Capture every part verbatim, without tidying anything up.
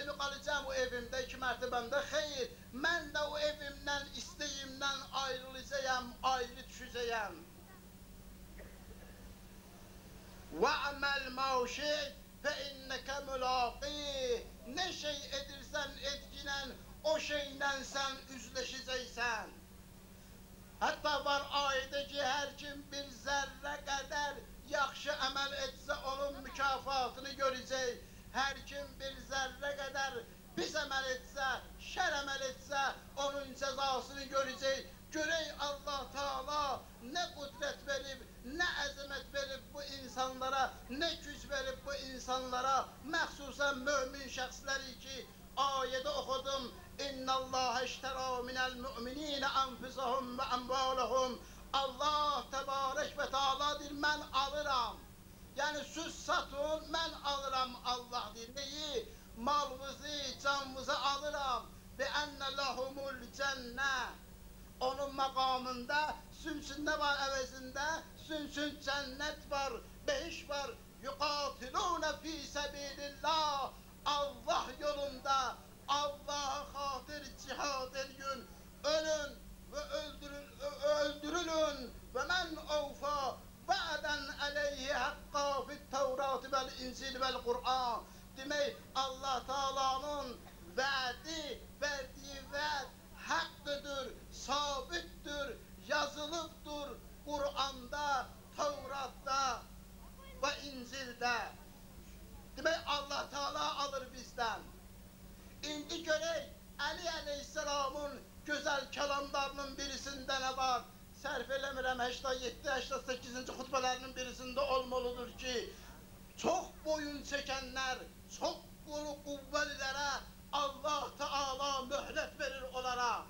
evimi qalacağım o evimdə, iki mərtəbəmdə, xeyr, mən də o evimdən, istəyimdən ayrılacağım, ayrı düşəcəyəm. وَعْمَلْ مَوْشِئْ فَاِنَّكَ مُلَاقِيهِ. Ne şey edirsən etkinen, o şeyle sen üzleşeceksen. Hatta var ayette ki her kim bir zerre kadar yaxşı əməl etsə onun mükafatını görecek. Her kim bir zerre kadar pis əməl etsə, şər əməl etsə onun cezasını görecek. Görey Allah Teala ne kudret verip, ne azamet verip bu insanlara, ne güç verip bu insanlara, məxsusən mümin şəxsləri ki, ayede okudum. İnna Allah iştera minel mu'minine anfusahum ve amvalahum. Allah tebarek ve Teala dir, mən alıram. Yani siz satın, mən alıram Allah dir. Neyi? Malınızı, canınızı alıram. Ve enne lahumul cenne. Onun makamında, sünsünde var əvəzində, sünsün cennet var, behiş var. Yuqatilune fi sebilillah. Allah yolunda, Allah'a hatır cihad edin, ölün ve öldürün, öldürülün. Ve men avfa va'den aleyhi hakka fit Tevrat vel İncil vel Kur'an. Demek Allah Teala'nın vaadi, verdiği vaad hakkıdır, sabittir, yazılıptır Kur'an'da, Tevrat'ta ve İncil'de. Demek Allah Teala alır bizden. İndi görək, Ali Aleyhisselamın güzel kelamlarının birisinde ne var? Sərf eləmirəm, səksən yeddi səksən səkkizinci xutbələrinin birisinde olmalıdır ki, çok boyun çekenler, çok kulu kuvvelilərə Allah Teala mühlet verir onlara.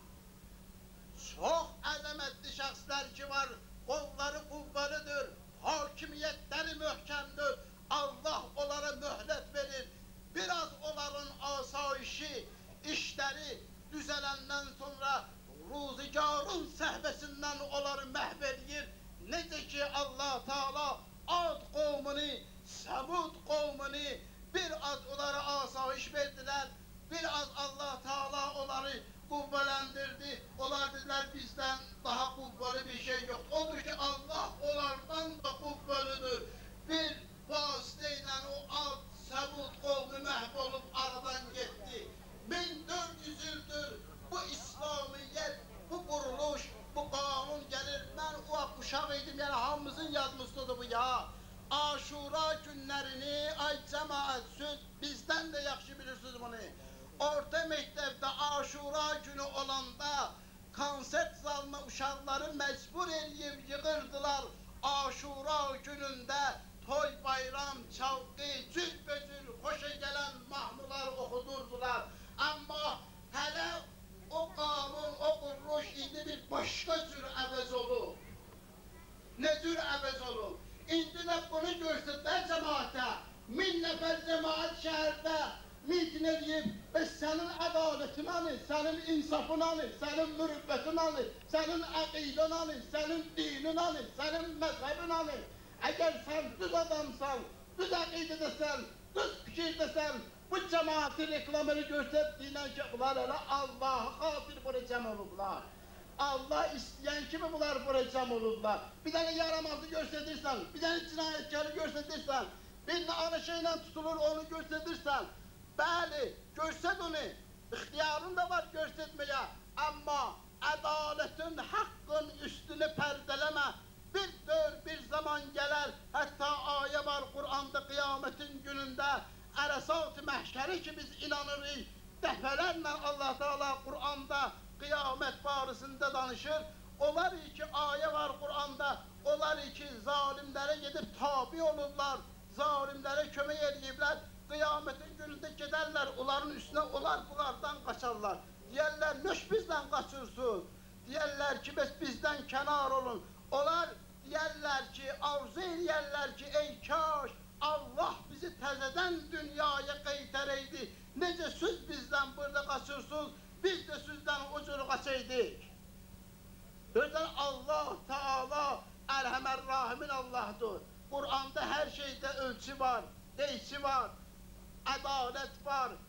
Çok azametli şəxslər ki var, kolları kuvvelidir, hakimiyetleri mühkemdir. Allah onlara mühlet verir. Biraz onların asayişi, işleri düzelenden sonra ruzigarın sehvesinden onları məhvedir. Necə ki Allah Teala Ad kavmini, Semud kavmini biraz onlara asayiş verdiler. Biraz Allah Teala onları kuvvelendirdi. Onlar dediler bizden daha kuvveli bir şey yok. Odur ki Allah onlardan da kuvvelidir. Bir vasıtayla o Ad, Semud kavmi mahvolup aradan gitti. bin dört yüz yıldır bu İslamiyet, bu kuruluş, bu kanun gelir. Ben o uşaq idim, yani hamımızın yazmışıdır bu ya. Aşura günlerini, ay cemaat söz, bizden de yaxşı bilirsiniz bunu. Orta mektepte Aşura günü olanda konsert zalına uşaqları mecbur eləyib yığırdılar. Aşura gününde toy bayram çalgı, cürbəcür hoşa gelen mahnılar okudurdular. Ama hele o kanun, o kuruluş indi bir başka cür əvəz olur. Ne cür əvəz olur? İndi de bunu görsünler cemaate. Min nəfər cemaat şəhərdə mitin edib ve senin adaletini alır, senin insafını alır, senin mürüvvetini alır, senin akidini alır, senin dinini alır, senin mezhebini alır. Eğer sen düz adamsan, düz akidedesen, düz fikirdesen, bu cemaatin reklamını gösterdiğinden ki bunlar öyle Allah'a hatir buraya cem olurlar. Allah isteyen kimi bunlar buraya cem olurlar. Bir tane yaramazı gösterirsen, bir tane cinayetkarı gösterirsen, bir tane şeyle tutulur onu gösterirsen, bəli, görsət onu, ixtiyarın da var göstermeye, ama adaletin, hakkın üstünü pərdeləmə. Bir dör bir zaman gelir, hatta aye var Kur'an'da kıyametin gününde, Arasat-ı Məhşəri ki biz inanırız, dəfələrlə Allah Teala Kur'an'da kıyamet barısında danışır. Onlar ki aye var Kur'an'da, onlar ki zalimlere gidip tabi olurlar, zalimlere kömək ediblər. Kıyametin gününde giderler, onların üstüne onlar bunlardan kaçarlar. Diyerler, nöş bizden kaçırsın. Diyerler ki biz bizden kenar olun. Onlar diyerler ki, arzu ediyerler ki, ey kaş Allah bizi tezeden dünyaya qaytaraydı. Nece siz bizden burada kaçırsınız, biz de sizden ucunu kaçaydık. Birden Allah Teala Erhamer Rahimin Allah'tır. Kur'an'da her şeyde ölçü var, değişi var. Adalet var,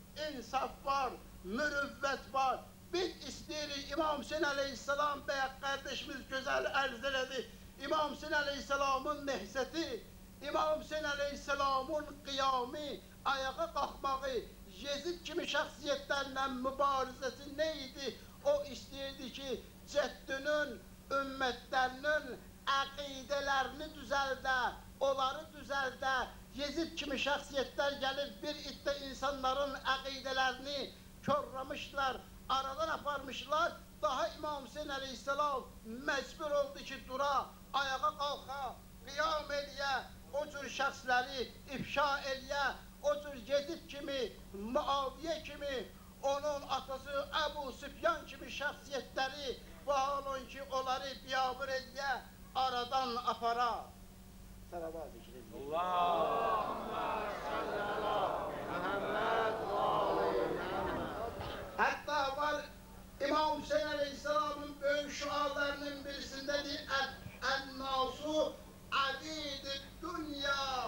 insaf var, mürüvvet var. Biz isteyirik İmam Hüseyin Aleyhisselam Bey kardeşimiz güzel arz eledi. İmam Hüseyin Aleyhisselam'ın nehzeti, İmam Hüseyin Aleyhisselam'ın kıyamı, ayağa kalkmağı, Yezid kimi şahsiyetlerle mübarizesi neydi? O isteyirdi ki ceddinin, ümmetlerinin akidelerini düzəldə, onları düzəldə. Yezid kimi şahsiyetler gelip bir iddə insanların akidelerini körramışlar, aradan aparmışlar. Daha İmam Hüseyin Aleyhisselam mecbur oldu ki dura, ayağa kalka, qiyam eləyə, o cür şəxsləri ifşa eləyə, o cür Yezid kimi, Muaviye kimi, onun atası Ebu Süfyan kimi şəxsiyyətləri bu halon ki onları biyabır eləyə, aradan apara. Salavat zikr edin. Allahümme salli ala Muhammed ve aleyhi. Hatta var İmam Hüseyin Aleyhisselam'ın büyük şuarlarının birisindedir. En-nasu abid-i dünya.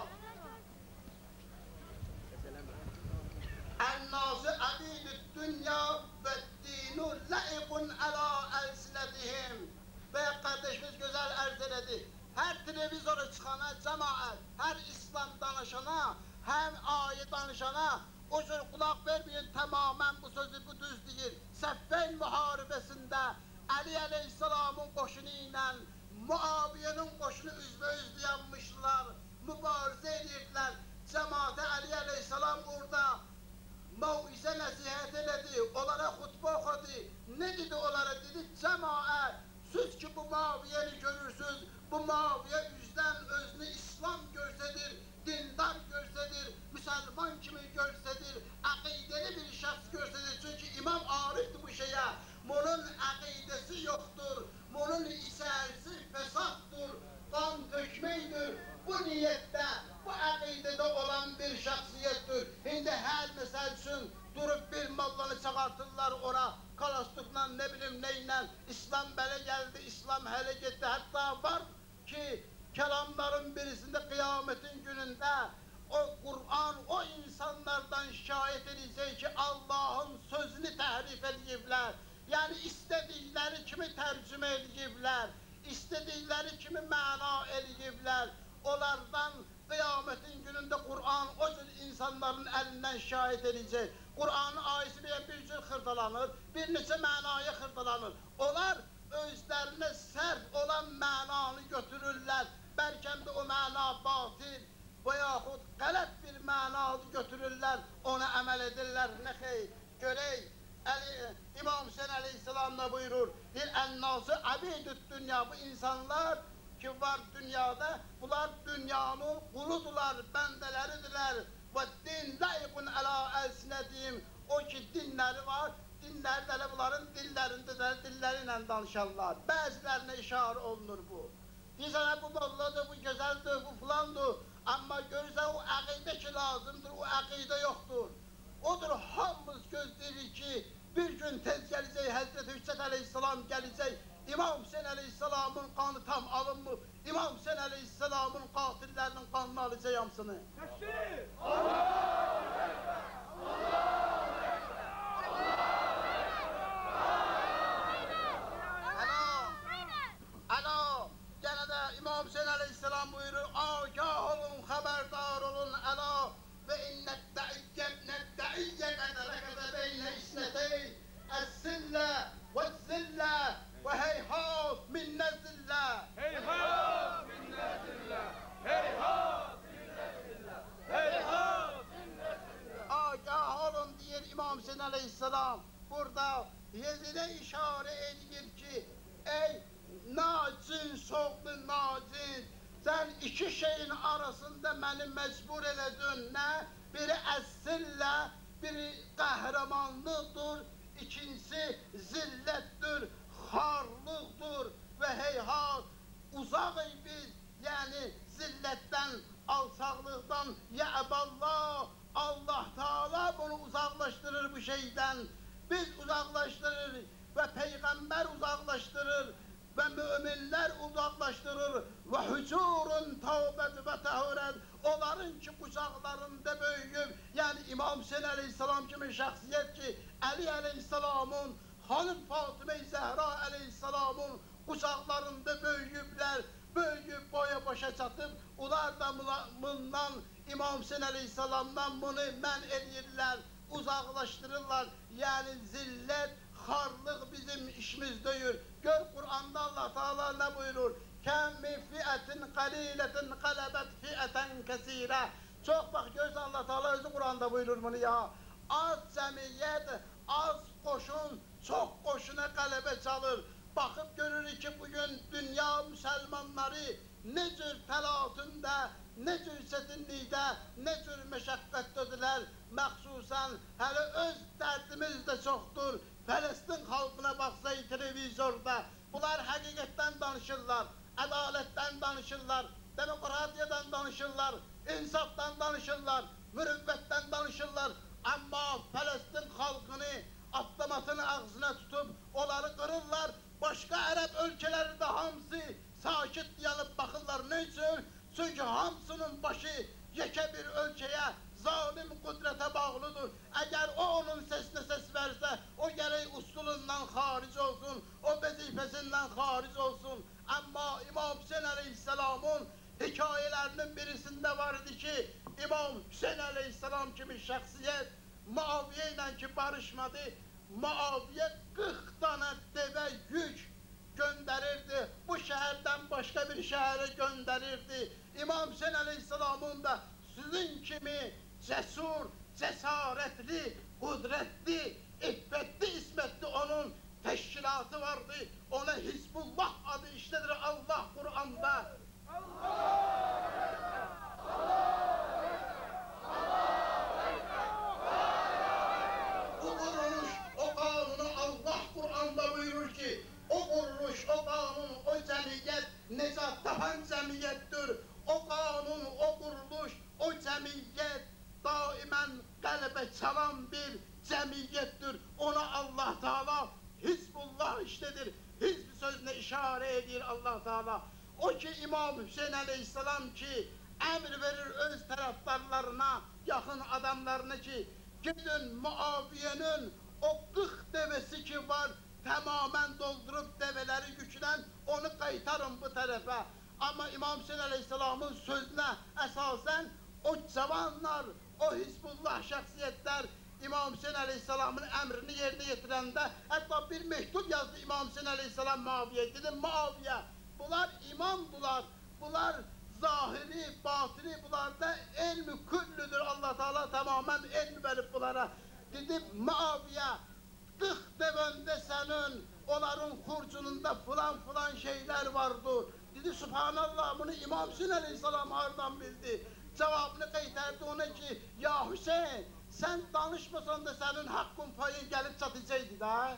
En-nasu abid-i dünya ve dinu laikun ala elsinetihim. Ve kardeşimiz güzel arz eledi. Her televizyona çıkana cemaat, her İslam danışana, hem ayet danışana o söz kulak vermeyin, tamamen bu sözü bu düz değil. Seffeyn muharebesinde Ali Aleyhisselam'ın koşunu ile Muaviye'nin koşunu üzbe üz yanmışlar, mübarize edirdiler. Cemaate Ali Aleyhisselam orada mauize nasihat eledi, onlara hutbe okudu. Ne dedi onlara? Dedi, cemaat, siz ki bu Muaviye'ni görürsünüz, bu Muaviye yüzden özünü İslam görsedir, dindar görsedir, Müslüman kimi görsedir, akideli bir şahs görsedir. Çünkü İmam arifti bu şeye. Bunun akidesi yoktur, bunun içerisi fesattır, kan dökmeydir. Bu niyette, bu akidede olan bir şahsiyettir. Şimdi her mesel için durup bir malları çıkartırlar ora, kalastıkla ne bileyim neyle, İslam böyle geldi, İslam hele gitti. Hatta var ki kelamların birisinde kıyametin gününde o Kur'an o insanlardan şahit edecek ki Allah'ın sözünü tahrif edibler. Yani istedikleri kimi tercüme edibler, istedikleri kimi mana edibler. Onlardan kıyametin gününde Kur'an o tür insanların elinden şahit edecek. Kur'an'ın ayeti bir cür hırdalanır, bir neçe manaya hırdalanır. Onlar özlerine sert olan mananı götürürler. Belki de o mana batil veyahut galep bir manayı götürürler, ona amel edirler. Ne xeyr, görey. Ali, İmam Hüseyin Aleyhisselam da buyurur, bir ennası abidü't dünya, bu insanlar ki var dünyada, bunlar dünyanın kuludular, bendeleridirler. Ve din layıkun ala elsinetihim, o ki dinleri var, dinlerde de bunların dillerinde de dilleriyle danışarlar. Bazılarına işare olunur bu. Diyesene bu molladır, bu güzeldir, bu filandır. Ama görürsen o akide ki lazımdır, o akide yoktur. Odur hamımız gözleyir ki bir gün tez gelecek Hazreti Hüseyin Aleyhisselam gelecek. İmam Hüseyin Aleyhisselam'ın kanı tam alınmı? İmam Hüseyin Aleyhisselam'ın katillerinin kanını alacak yamsını. Tekbir! Allahu Ekber! Allahu Ekber! Alo! Alo! Gene de İmam Hüseyin Aleyhisselam buyurur, agah olun, haberdar olun, alo! Ve innet da'iyyet nedda'iyyet ederekede beyne isneteyn, es-sille ve-zille ve heyhat minne zille. Heyhat minne zille! Heyhat minne zille! Heyhat minne zille! Agah olun diyor İmam Hüseyin Aleyhisselam. Burada Yezid'e işare edilir ki, ey nacin, soğuklu nacin, sen iki şeyin arasında beni mecbur eledin. Ne? Biri esille, biri kahramanlıktır, ikincisi zillettir, harlıktır ve heyhat, uzağız biz, yani zilletten, alçaklıktan, ya eballah, Allah Teala bunu uzaklaştırır bu şeyden, biz uzaklaştırır ve peygamber uzaklaştırır ve müminler uzaklaştırır ve hücurun tevbet ve tehuret, onların ki qucaqlarında böyüyüb, yəni İmam Hüseyin əleyhissalam kimi şəxsiyyət ki, Əli əleyhissalamın, Xanım Fatimə Zəhra əleyhissalamın qucaqlarında böyüyüblər, böyüyüb boya başa çatıb, onlar da bundan İmam Hüseyin əleyhissalamdan bunu mən edirlər, uzaqlaşdırırlar. Yəni zillət, xarlıq bizim işimiz deyil. Gör Qur'anda Allah Teala nə buyurur? Kəm min fiətin qalilətin qələbət fiətən kəsirə. Çox bax, göz Allah Teala özü Qur'anda buyurur bunu ya. Az cəmiyyət, az qoşun, çox qoşuna qələbə çalır. Baxıb görürük ki, bugün dünya müsəlmanları ne cür təlatündə, ne cür çətinlikdə, ne cür məşəqqətdədirlər. Məxsusən hələ öz dərdimiz də çoxdur. Fələstin xalqına baxsaydı televizorda, bunlar həqiqətdən danışırlar, ədalətdən danışırlar, demokratiyadan danışırlar, insafdan danışırlar, mürüvvətdən danışırlar. Amma Fələstin xalqını avtomatın ağzına tutub, onları qırırlar. Başqa ərəb ölkələri də hamısı sakit yanıb baxırlar. Ne üçün? Çünki hamısının başı yekə bir ölkəyə, zalim qudrətə bağlıdır. Əgər o onun səsinə səs versə, o gərək usulundan xaric olsun, o vəzifəsindən xaric olsun. Amma İmam Hüseyin əleyhissalamın hikayələrinin birisində var idi ki, İmam Hüseyin əleyhissalam kimi şəxsiyyət Muaviyə ilə ki barışmadı, Muaviyə qırx dana devə yük gönderirdi, bu şəhərdən başqa bir şəhərə gönderirdi. İmam Hüseyin əleyhissalamın da sizin kimi cəsur, cəsarətli, qudrətli, iffətli, ismətli onun təşkilatı vardı. Ona Hizbullah adı işlədir Allah Qur'anda. Bu quruluş, o qanunu Allah Qur'anda buyurur ki, o quruluş, o qanun, o cəmiyyət necat tapan cəmiyyətdir. O qanun, o quruluş, o cəmiyyət daimən qəlbə çalan bir cəmiyyətdir. Ona Allah Teala Hizbullah işlədir. Hizb sözünə işarə edir Allah Teala. O ki İmam Hüseyin əleyhissalam ki əmr verir öz tərəfdarlarına, yaxın adamlarına ki, gidin Muaviye'nin o qırx devesi ki var, tamamen doldurup develeri yüklen, onu qaytarın bu tərəfə. Amma İmam Hüseyin əleyhissalamın sözünə əsasən o cavanlar, o Hizbullah şəxsiyyətlər İmam Hüseyin əleyhissalamın əmrini yerinə yetirəndə hətta bir mektub yazdı İmam Hüseyin əleyhissalam Muaviyə. Dedi Muaviyə, bunlar imamdılar, bunlar zahiri, batini, bunlarda elmi küllüdür. Allah Teala tamamen elmi verip bunlara. Dedi Muaviyə, qırx devende senin, onların hurcununda filan filan şeyler vardı. Dedi Subhanallah, bunu İmam Hüseyin əleyhissalam hardan bildi? Cevabını qaytardı ona ki, ya Hüseyin, sen danışmasan da senin hakkın payın gelip çatacaqdı da.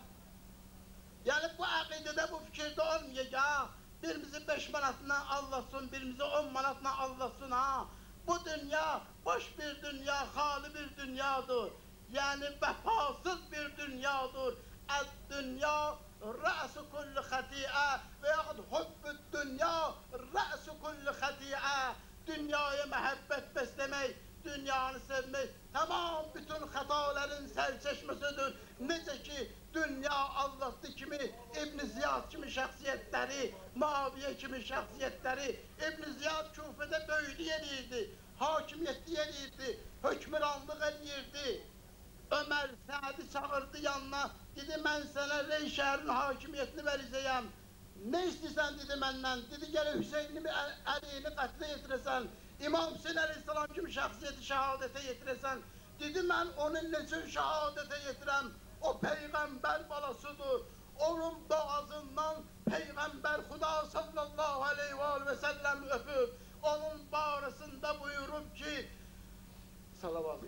Yani bu akidede, bu fikirde olmuyor ya. Birimizi beş manatına allasın, birimizi on manatına allasın ha. Bu dünya boş bir dünya, hali bir dünyadır. Yani vefasız bir dünyadır. El-dünya ra'su kulli hati'e veyahut hubbü dünya ra'su kulli hati'e. Dünyaya mehabbet beslemek, dünyanı sevmek tamam bütün hataların serçeşmesidir. Nece ki dünya Allah'tı kimi İbn Ziyad kimi şəxsiyyətləri, Muaviyə kimi şəxsiyyətləri, İbn Ziyad Küfədə böyüdü yeriydi, hakimiyyətli yeriydi, hökmüranlıq eləyirdi. Ömer Sa'di çağırdı yanına, dedi mən sənə Rey şəhərin hakimiyyətini verəcəyəm. Ne istəyirsən dedi məndən, dedi gələ Hüseynimi əleyhini qətlə yetirəsən, İmam Hüseyin əleyhissalam kimi şəxsiyyəti şəhadətə yetirəsən. Dedi mən onun necə şəhadətə yetirəm, o peyğəmbər balasıdır. Onun boğazından peyğəmbər Xuda sallallahu aleyhi ve sellem öpüb, onun barəsində buyurub ki, salavat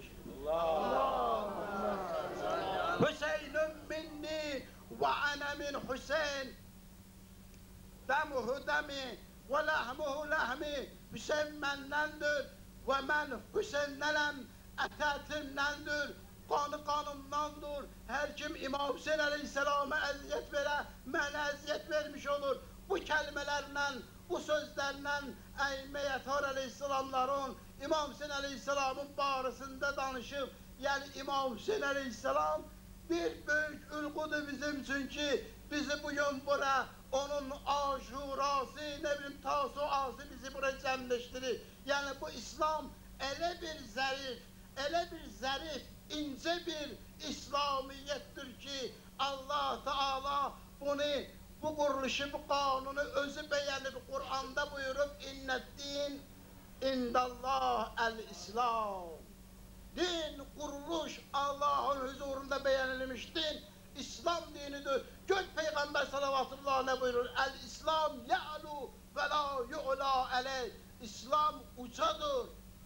Allah Hüseynün minni ve ana min Hüseyin, demuhu demi ve lahmuhu lahmi. Hüseyin mendəndir ve mən Hüseyinlənəm, ətətimdəndir, qanı qanımdandır. Her kim İmam Hüseyin əleyhissalama əziyyət verə, mənə əziyyət vermiş olur. Bu kəlmələrlə, bu sözlərlə əymə yətar əleyhissalamların İmam Hüseyin Aleyhisselam'ın barısında danışıb, yəni İmam Hüseyin Aleyhisselam bir böyük ülqudur bizim için ki, bizi bugün bura, onun aşurası, ne bileyim tasuası bizi buraya cəmləşdirir. Yəni bu İslam elə bir zərif, elə bir zərif, ince bir İslamiyettir ki, Allah Teala bunu, bu quruluşu, bu kanunu özü beğenib Kur'an'da buyurup inneddin indallah el-İslam. Din, kuruluş Allah'ın huzurunda beğenilmiş din, İslam dinidir. Gök Peygamber salavatullah ne buyurur? El-İslam ya'lu ve la yu'la aleyh. İslam ucadır.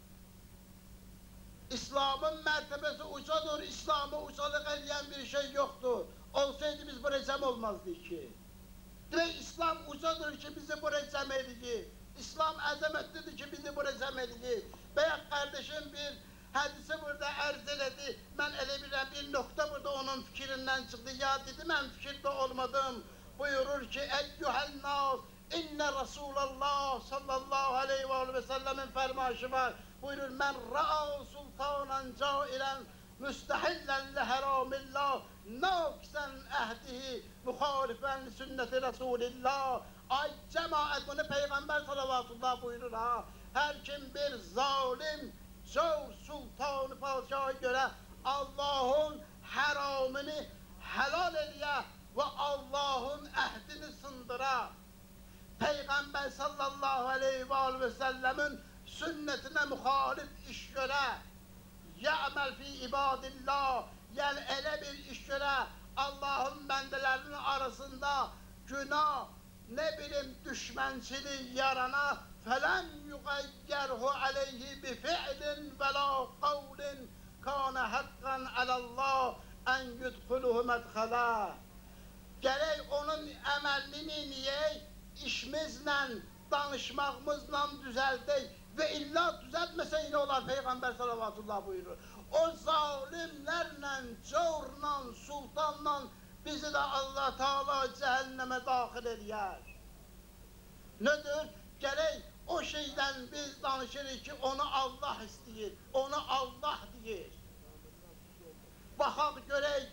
İslam'ın mertebesi ucadır. İslam'ı ucalık eleyen bir şey yoktur. Olsaydı biz buraya cem olmazdı ki. Direkt İslam ucadır ki bizi buraya cem edici. İslam azametlidir ki bizi buraya cem edici. Beyaz kardeşim bir hadisi burada arz eledi. Ben ele bir, bir nokta burada onun fikrinden çıktı. Ya dedim ben fikirde olmadım. Buyurur ki eyyuhel nas inne Resulallah sallallahu aleyhi ve sellemin fermaşı var. Buyurur men ra'a sultanan cailen müstehillen leharamillah naksen ehdihi muhalifen sünneti Resulillah. Ay cemaat bunu Peygamber salavatullah buyurur ha. Her kim bir zalim Cavr sultanı padişaha göre Allah'ın haramını helal ediyor ve Allah'ın ehdini sındıra. Peygamber sallallahu aleyhi ve sellemin sünnetine muhalif iş göre, ya'mel fi ibadillah, yani ele bir iş göre Allah'ın bendelerinin arasında günah, ne bileyim düşmençiliği yarana فَلَنْ يُغَيَّرْهُ عَلَيْهِ بِفِعْلٍ وَلَا قَوْلٍ كَانَ حَقًّا عَلَى اللّٰهِ اَنْ يُدْخُلُهُ مَدْخَلًا. Gerek onun əməlini niye işimizle, danışmağımızla düzeldik ve illa düzeltmese yine olar Peygamber salavatullah buyurur. O zalimlerle, cavurla, sultanla bizi de Allah Teala cehenneme dahil ediyor. Nedir? Gerek o şeyden biz danışırız ki onu Allah istiyor, onu Allah diyor. Bakaq görək,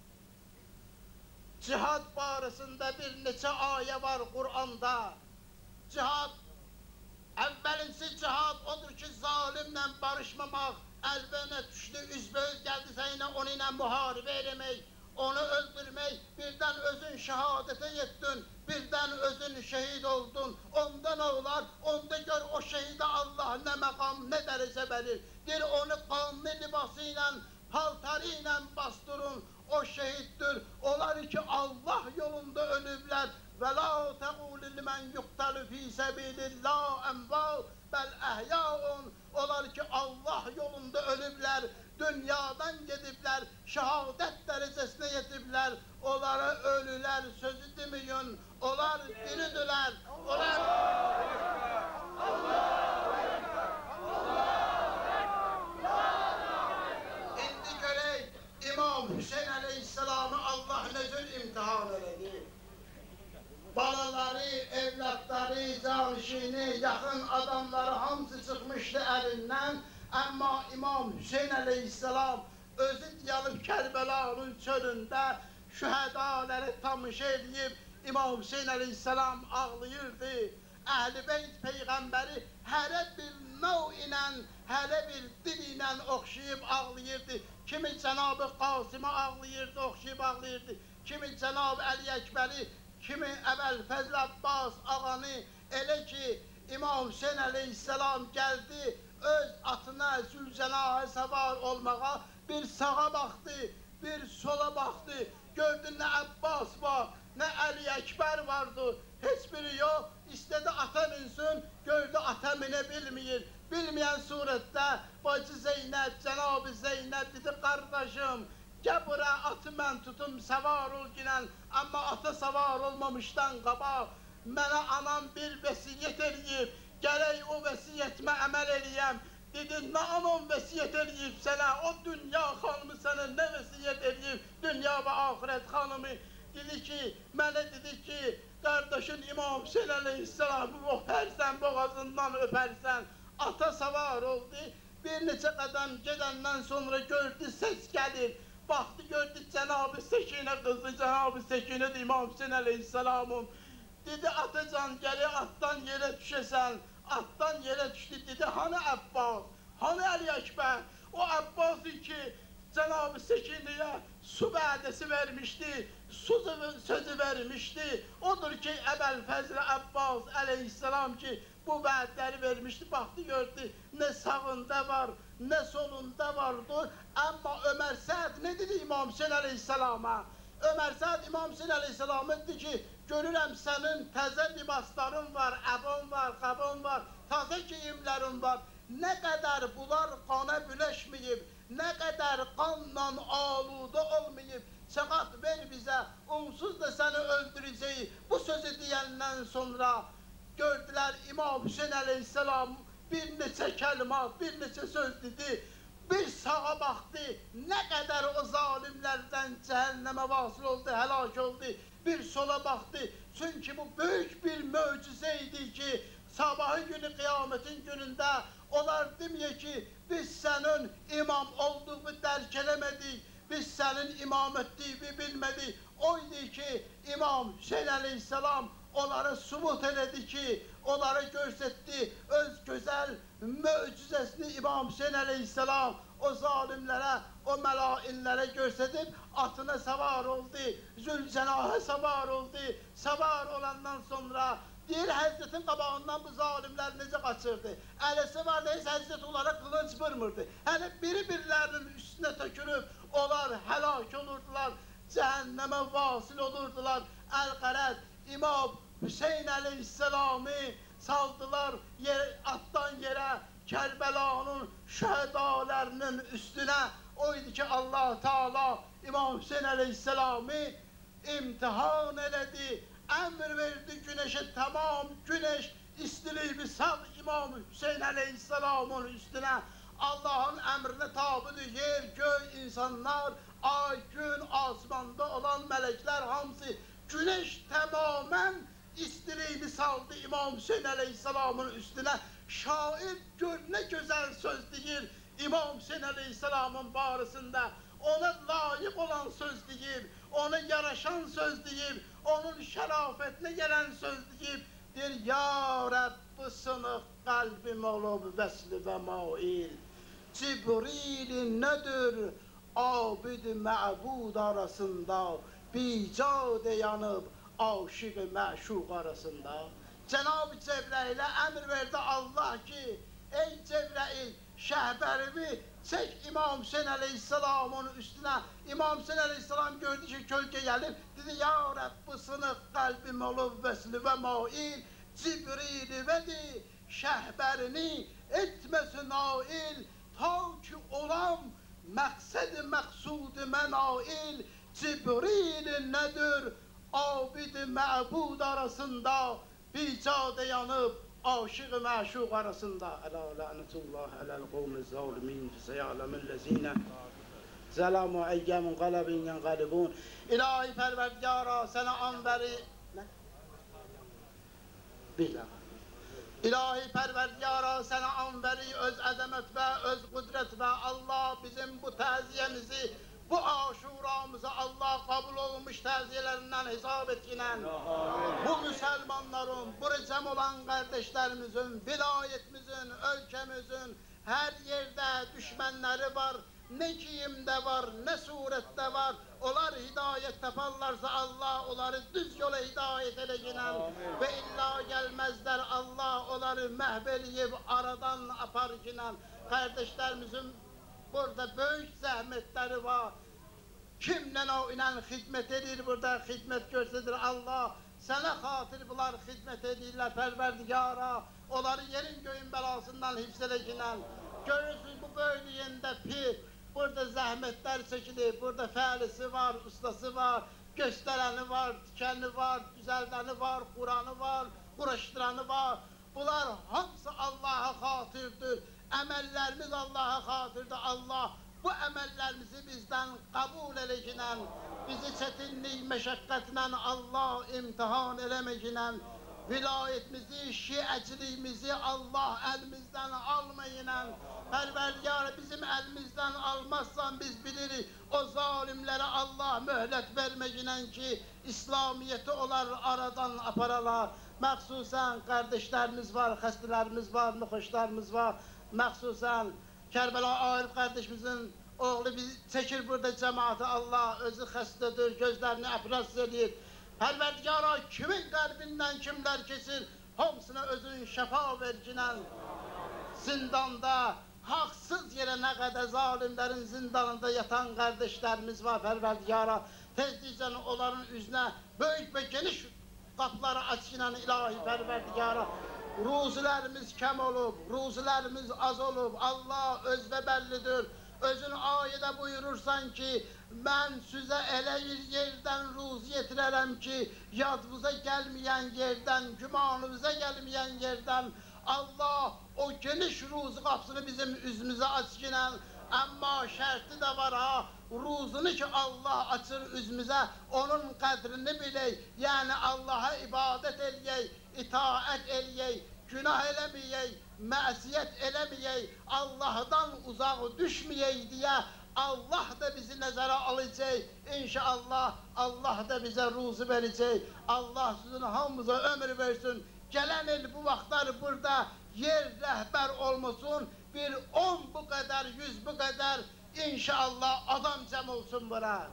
cihad barəsində bir neçə ayə var Kur'an'da. Cihad, əvvəlinci cihad odur ki, zalimlə barışmamaq, əlbəyinə düşdü, üzbəüz gəldisə yine onunla müharibə eləmək, onu öldürmək, birden özün şehadete yettin, birden özün şehit oldun, onda ne olar? Onda gör o şehide Allah ne makam, ne derece verir. Bir onu kanlı libasıyla, paltarıyla bastırın, o şehittir. Olar ki Allah yolunda ölübler. وَلَا تَقُولِ لِمَنْ يُقْتَلُ ف۪ي سَب۪يلِ اللّٰهِ اَنْفَاءُ bel ehyaun. Olar ki Allah yolunda ölübler, dünyadan gidipler, şehadet derecesine yetipler. Onlara ölüler sözü demeyin, onlar diridiler. Onlar... İndi görək, İmam Hüseyin Aleyhisselam'ı Allah necə imtihan edildi. Balaları, evlatları, canişini, yakın adamları hamısı çıkmıştı elinden. Ama İmam Hüseyin Aleyhisselam özü yanıp Kerbela'nın çölünde şühedaları tamış edip İmam Hüseyin Aleyhisselam ağlayırdı. Ehl-i Beyt Peygamberi her bir nav ile, her bir dil ile okşayıp ağlayırdı. Kimi Cenab-ı Kasım'ı ağlayırdı, okşayıp ağlayırdı. Kimi Cenab-ı Ali Ekber'i, kimi Əbəl Fəzl Abbas ağanı, elə ki İmam Hüseyin Aleyhisselam geldi, öz atına Zülcenaha savar olmağa bir sağa baktı, bir sola baktı. Gördü ne Abbas var, ne Ali Ekber vardı, hiçbiri yok. İstedi ata binsin, gördü ata bine bilmeyir. Bilmeyen surette bacı Zeynep, Cenab-ı Zeynep dedi kardeşim, gel buraya atı ben tutum savar ol ginen, ama ata savar olmamıştan qabaq mənə anam bir vesiyet eləyib, gərək o vesiyetime əməl eləyəm. Dedi, nə anam vesiyet eləyib sənə, o dünya xanımı sənə nə vesiyet eləyib, dünya və ahirət xanımı. Dedi ki, mənə dedi ki, kardeşin İmam Hüseyin Aleyhisselam'ı öpersen, boğazından öpersen, ata savar oldu. Bir neçə qədəm gedəndən sonra gördü ses gəlir. Baxdı gördü Cənab-ı Səkinə qızı, Cənab-ı Səkinə də İmam Hüseyin əleyhissalamun. Dedi atacan gəli atdan yerə düşəsən. Atdan yerə düşdü dedi hanı Abbas, hanı Əli Əkbər. O Abbası ki Cənab-ı Səkinəyə su vədəsi vermişdi, su sözü vermişdi. Odur ki Əbəl Fəzl Abbas əleyhissalam ki bu vədləri vermişdi. Baxdı gördü nə sağında var, nə solunda vardır. Amma Ömər Səd ne dedi İmam Hüseyin əleyhissalama? Ömər Səd İmam Hüseyin əleyhissalama dedi ki görürəm sənin təzə libasların var, əbon var, qabon var, təzə geyimlərin var. Nə qədər bunlar qana büləşməyib, nə qədər qanla aluda olmayıb, çakat ver bizə, onsuz da səni öldürəcəyik. Bu sözü deyəndən sonra gördülər İmam Hüseyin əleyhissalam bir neçə kəlmat, bir neçə söz dedi. Bir sağa baxdı, nə qədər o zalimlərdən cəhənnəmə vasıl oldu, həlak oldu. Bir sola baxdı, çünki bu böyük bir möcüzə idi ki, sabahı günü kıyametin günündə onlar demiyor ki, biz senin imam olduğunu dərk eləmədik, biz senin imam ettiğini bilmədik. Oydu ki, İmam Hüseyin əleyhissalam onları subut elədi ki, onları gösterdi, öz güzel möcüzesini İmam Hüseyin əleyhissalam o zalimlərə, o melainlərə gösterip atına savar oldu, Zülcenaha savar oldu, savar olandan sonra deyir Həzretin qabağından bu zalimlər necə qaçırdı. Ələsi var deyiz Həzret onlara qılınç vurmurdu. Hələ biri-birilərinin üstünə tökülüb onlar həlak olurdular, cəhənnəmə vasil olurdular. Əl-Qərəd İmam Hüseyin əleyhissalamı saldılar yer, attan yerə Kərbəlanın şəhədalərinin üstünə. Oydu ki Allah Teala İmam Hüseyin əleyhissalamı imtihan elədi. Emir verdi güneşe, tamam güneş istiliği bir sal İmam Hüseyin əleyhissalamın üstüne. Allah'ın emrine tabidir yer, göy, insanlar, ay, gün, asmanda olan melekler hamısı. Güneş tamamen istiliğini saldı İmam Hüseyin əleyhissalamın üstüne. Şair gör ne güzel söz deyir İmam Hüseyin əleyhissalamın barısında. Ona layık olan söz deyir, ona yaraşan söz deyir, onun şərafetine gelen söz deyir. Deyir, ya Rabbi sınıf kalbim olub vesli ve mail. Cibril'in nedir abid-i ma'bud arasında, bicade yanıp aşık-ı məşuq arasında. Cenab-ı Cebrail'e emir verdi Allah ki, ey Cebrail şəhbərimi çek İmam Hüseyin əleyhissalamın üstüne. İmam Hüseyin əleyhissalam gördü ki kölge gelip dedi ya Rabbi sınıf kalbim olub vesli ve mail. Cibril vedi şəhbərini etmesin nail, ta ki olam məqsəd-i məqsud-i mənail. Cibril nedir abid-i məbud arasında, bicade yanıp aşık-ı məşuq arasında. Ela la'netullah alel qavmi zalimin feseya'lemellezine zelamu eyyemin qalabin yenqalibun. İlahi perverdigara sana an veri ne? Bir dakika. İlahi perverdigara sana an veri öz azamet ve öz kudret ve Allah bizim bu taziyemizi, bu aşuramızı Allah kabul olmuş taziyelerinden hesap etkilen, bu Müslümanların, bu ricam olan kardeşlerimizin, vilayetimizin, ülkemizin her yerde düşmanları var, ne giyimde var, ne surette var. Onlar hidayet taparlarsa Allah onları düz yola hidayet edecekler ve illa gelmezler Allah onları mehveleyip aradan aparcılar. Kardeşlerimizin burada büyük zahmetleri var. Kimle o inan hizmet edir burada, hizmet gösterir Allah. Sana hatır bunlar hizmet edirler perverdigara. Onları yerin göğün belasından hifzelecekler. Görürsünüz bu bölgeyinde pir. Burada zahmetler çekilir, burada fealisi var, ustası var, göstereni var, dikenli var, güzeldeni var, Kur'an'ı var, uğraştıranı var. Bunlar hamısı Allah'a hatırdır. Emellerimiz Allah'a hatırdır. Allah bu emellerimizi bizden kabul edeceğinden, bizi çetinlik, meşakkatle Allah imtihan elemeceğinden, vilayetimizi, şiəçiliyimizi Allah əlimizdən almayın. Pərverdigar, bizim əlimizdən almazsan biz bilirik, o zalimlərə Allah möhlət verməyinən ki, İslamiyyəti onlar aradan aparalar. Məxsusən qardeşlərimiz var, xəstələrimiz var, nüxuşlarımız var. Məxsusən Kərbəla Arif qardeşimizin oğlu biz çəkir burada cəmaatı, Allah özü xəstədir, gözlərini əfras edir. Pərverdigara, kimin qəlbindən kimlər keçir, hamısına özün şəfa verginən zindanda, haqsız yerə nə qədər zalimlərin zindanında yatan qardeşlərimiz var, Pərverdigara. Tezliklə onların üzünə böyük və geniş qapıları açınan ilahi Pərverdigara. Ruzilərimiz kəm olub, ruzilərimiz az olub, Allah özdə bəllidir. Özün ayədə buyurursan ki, mən sizə elə bir yerdən ruzi yetirərəm ki, yadınıza gəlməyən yerdən, gümanınıza gəlməyən yerdən Allah o geniş ruzi qapısını bizim üzümüzə açınan, amma şərti də var ha, ruzunu ki Allah açır üzümüzə, onun qədrini bilək, yəni Allaha ibadət eləyək, itaət eləyək, günah eləməyək, məsiyət eləməyək, Allahdan uzaq düşməyək deyə Allah da bizi nəzərə alacaq. İnşallah Allah da bizə ruzi verəcək. Allah sizin hamımıza ömür versin. Gələn il bu vaxtlar burada yer rəhbər olmasın, bir on bu qədər, yüz bu qədər inşallah adam cəm olsun bura.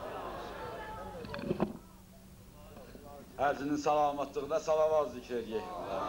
Həcinin salamatlığına salavat zikr edək.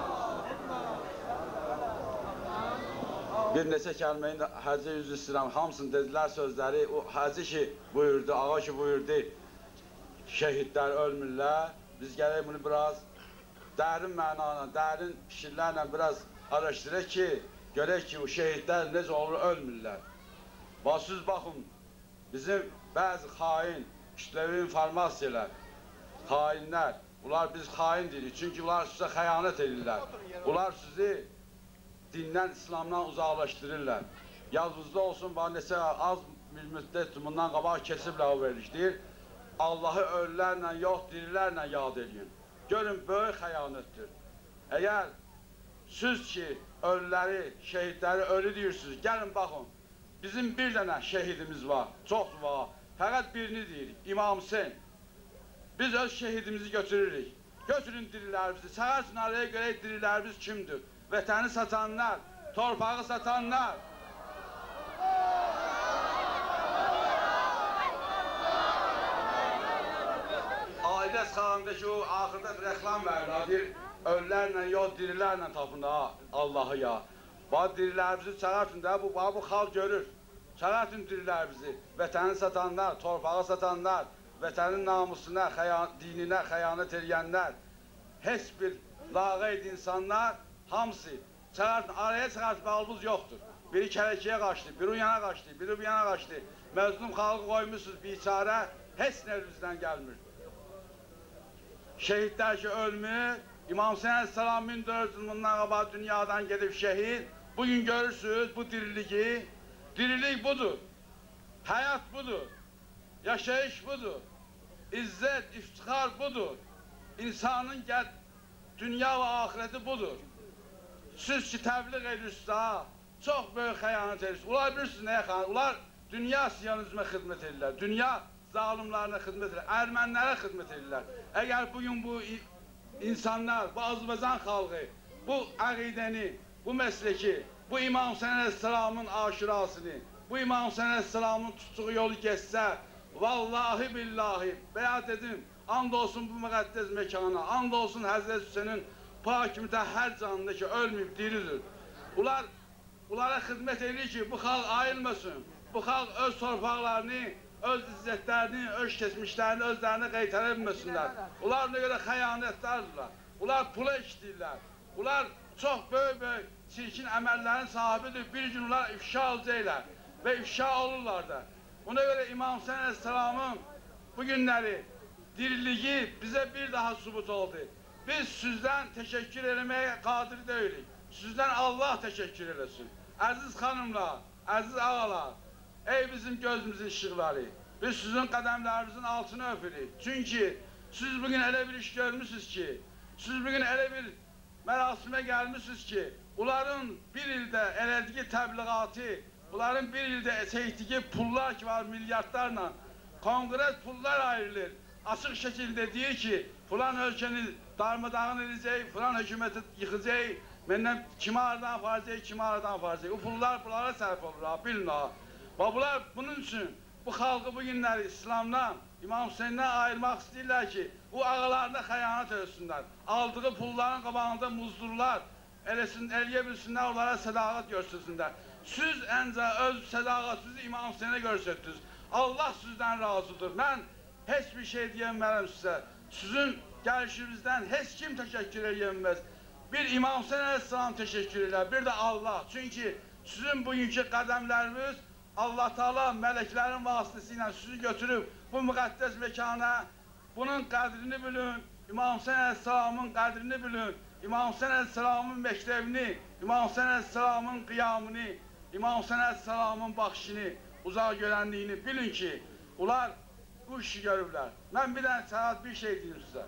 Bir neçə kəlməyin həcə yüzü istəyirəm, hamısını dedilər sözləri, o həcə ki buyurdu, ağa ki buyurdu, şəhidlər ölmürlər, biz gələk bunu biraz dərin mənana, dərin fikirlərlə biraz araşdırək ki, görək ki, o şəhidlər necə olur, ölmürlər. Basız baxın, bizim bəzi xain, kütləvi informasiyalar, xainlər, bunlar biz xain deyirik, çünki bunlar sizə xəyanət edirlər, bunlar sizi dindən, İslamdan uzaqlaşdırırlar. Yadınızda olsun, var neçə az bir müddət bundan qabaq kesiblə o veriş deyir, Allahı ölülərlə, yox dirilərlə yad edin. Görün, böyük xəyanətdir. Əgər siz ki, ölüləri, şəhidləri ölü deyirsiniz, gəlin baxın, bizim bir dənə şəhidimiz var, çox var, fəqət birini deyirik, İmam Hüseyin. Biz öz şəhidimizi götürürük, götürün dirilərimizi, səhər sınarıya görək dirilərimiz kimdir? Vətəni satanlar, torpağı satanlar. Ailət xanımdakı o axırda rəqlam verirlər, deyir, ölülərlə, yox dirilərlə tapın da Allahı ya. Bax, dirilərimizi çağırtın da, bu, bu xalq görür. Çağırtın dirilərimizi, vətəni satanlar, torpağı satanlar, vətənin namusuna, xəyan, dininə xəyanət edənlər, heç bir lağeyd insanlar, hamısı çağırtın, araya çıxartmağımız yoxdur. Biri kələkiyə qaçdı, biri o yana qaçdı, biri bu yana qaçdı. Məzlum xalqı qoymuşsunuz, biçarə, heç nə elimizdən gəlmir. Şəhidlər ki ölmür, İmam Hüseyin Əleyhisselam min dörd yüz bundan qabaq dünyadan gedib şəhid. Bugün görürsünüz bu diriliyi, dirilik budur, həyat budur, yaşayış budur, izzət, iftixar budur, insanın gəl, dünya və ahireti budur. Siz ki təbliğ edirsiniz ha, çox böyük xəyanət edirsiniz. Ular bilirsiniz nəyə xəyanət? Ular dünya siyonizmə xidmət edirlər, dünya zalimlarına xidmət edirlər, ermənilərə xidmət edirlər. Əgər bugün bu insanlar, bu Azərbaycan xalqı, bu əqidəni, bu məsleki, bu İmam Hüseyin Əleyhisselamın aşirasını, bu İmam Hüseyin Əleyhisselamın tutduğu yolu geçsə, vallahi billahi, bəyat edim, and olsun bu müqəddəs məkana, and olsun Həzrət Hüseynin pakimdə hər canlı ki, ölməyib, diridir. Bunlar, bunlara xidmət edir ki, bu xalq ayılmasın, bu xalq öz torpaqlarını, öz izzətlərini, öz keçmişlərini, özlərini qaytara bilməsinlər. Bunlar ona görə xəyanətlərdirlər, bunlar pula işləyirlər, bunlar çox böyük-böyük çirkin əməllərin sahibidir, bir gün onlar ifşa olacaqlar və ifşa olurlar da. Ona görə İmam Hüseyin Əleyhisselamın bu günləri, diriliyi bizə bir daha sübut oldu. Biz sizdən təşəkkür eləməyə qadir deyilik. Sizdən Allah təşəkkür eləsin. Əziz xanımlar, əziz ağalar, ey bizim gözümüzün işıqları, biz sizin qədəmlərinizin altını öpürük. Çünki siz bugün elə bir iş görmüşsünüz ki, Siz bugün elə bir mərasimə gəlmişsiniz ki, onların bir ildə elədiyi təbliğatı, bunların bir ildə çəkdiyi pullar ki var milyardlarla, kongres pullar ayrılır. Açıq şəkildə deyir ki, filan ölkəni darmadağın edəcək, filan hökuməti yıxacaq, məndən kimi aradan aparacaq, kimi aradan aparacaq. O pullar bunlara sərf olur, bilin ha. Və bunlar bunun üçün bu xalqı bu günləri İslamdan, İmam Hüseyndən ayırmaq istəyirlər ki, bu ağalarına xəyanət ölsünlər. Aldığı pulların qabağında muzdurlar, eləsin, eləyə bilsinlər, onlara sədaqət görsünsünlər. Siz əncə öz sədaqətinizi İmam Hüseynə görsətdiniz. Allah sizdən razıdır. Mən heç bir şey deyəmərəm sizə. Sizin gəlişinizdən heç kim təşəkkür edəməz. Bir İmam Hüseyn əleyhissalam təşəkkür edər, bir də Allah. Çünki sizin bugünkü qədəmləriniz Allah Teala mələklərin vasitəsilə sizi götürüb bu müqəddəs mekana, bunun qədrini bilin, İmam Hüseyn əleyhissalamın qədrini bilin, İmam Hüseyn əleyhissalamın məktəbini, İmam Hüseyn əleyhissalamın qiyamını, İmam Hüseyn əleyhissalamın baxışını, uzaq görənliyini bilin ki, onlar bu işi görürlər. Mən bir dənə səhət bir şey deyim sizə.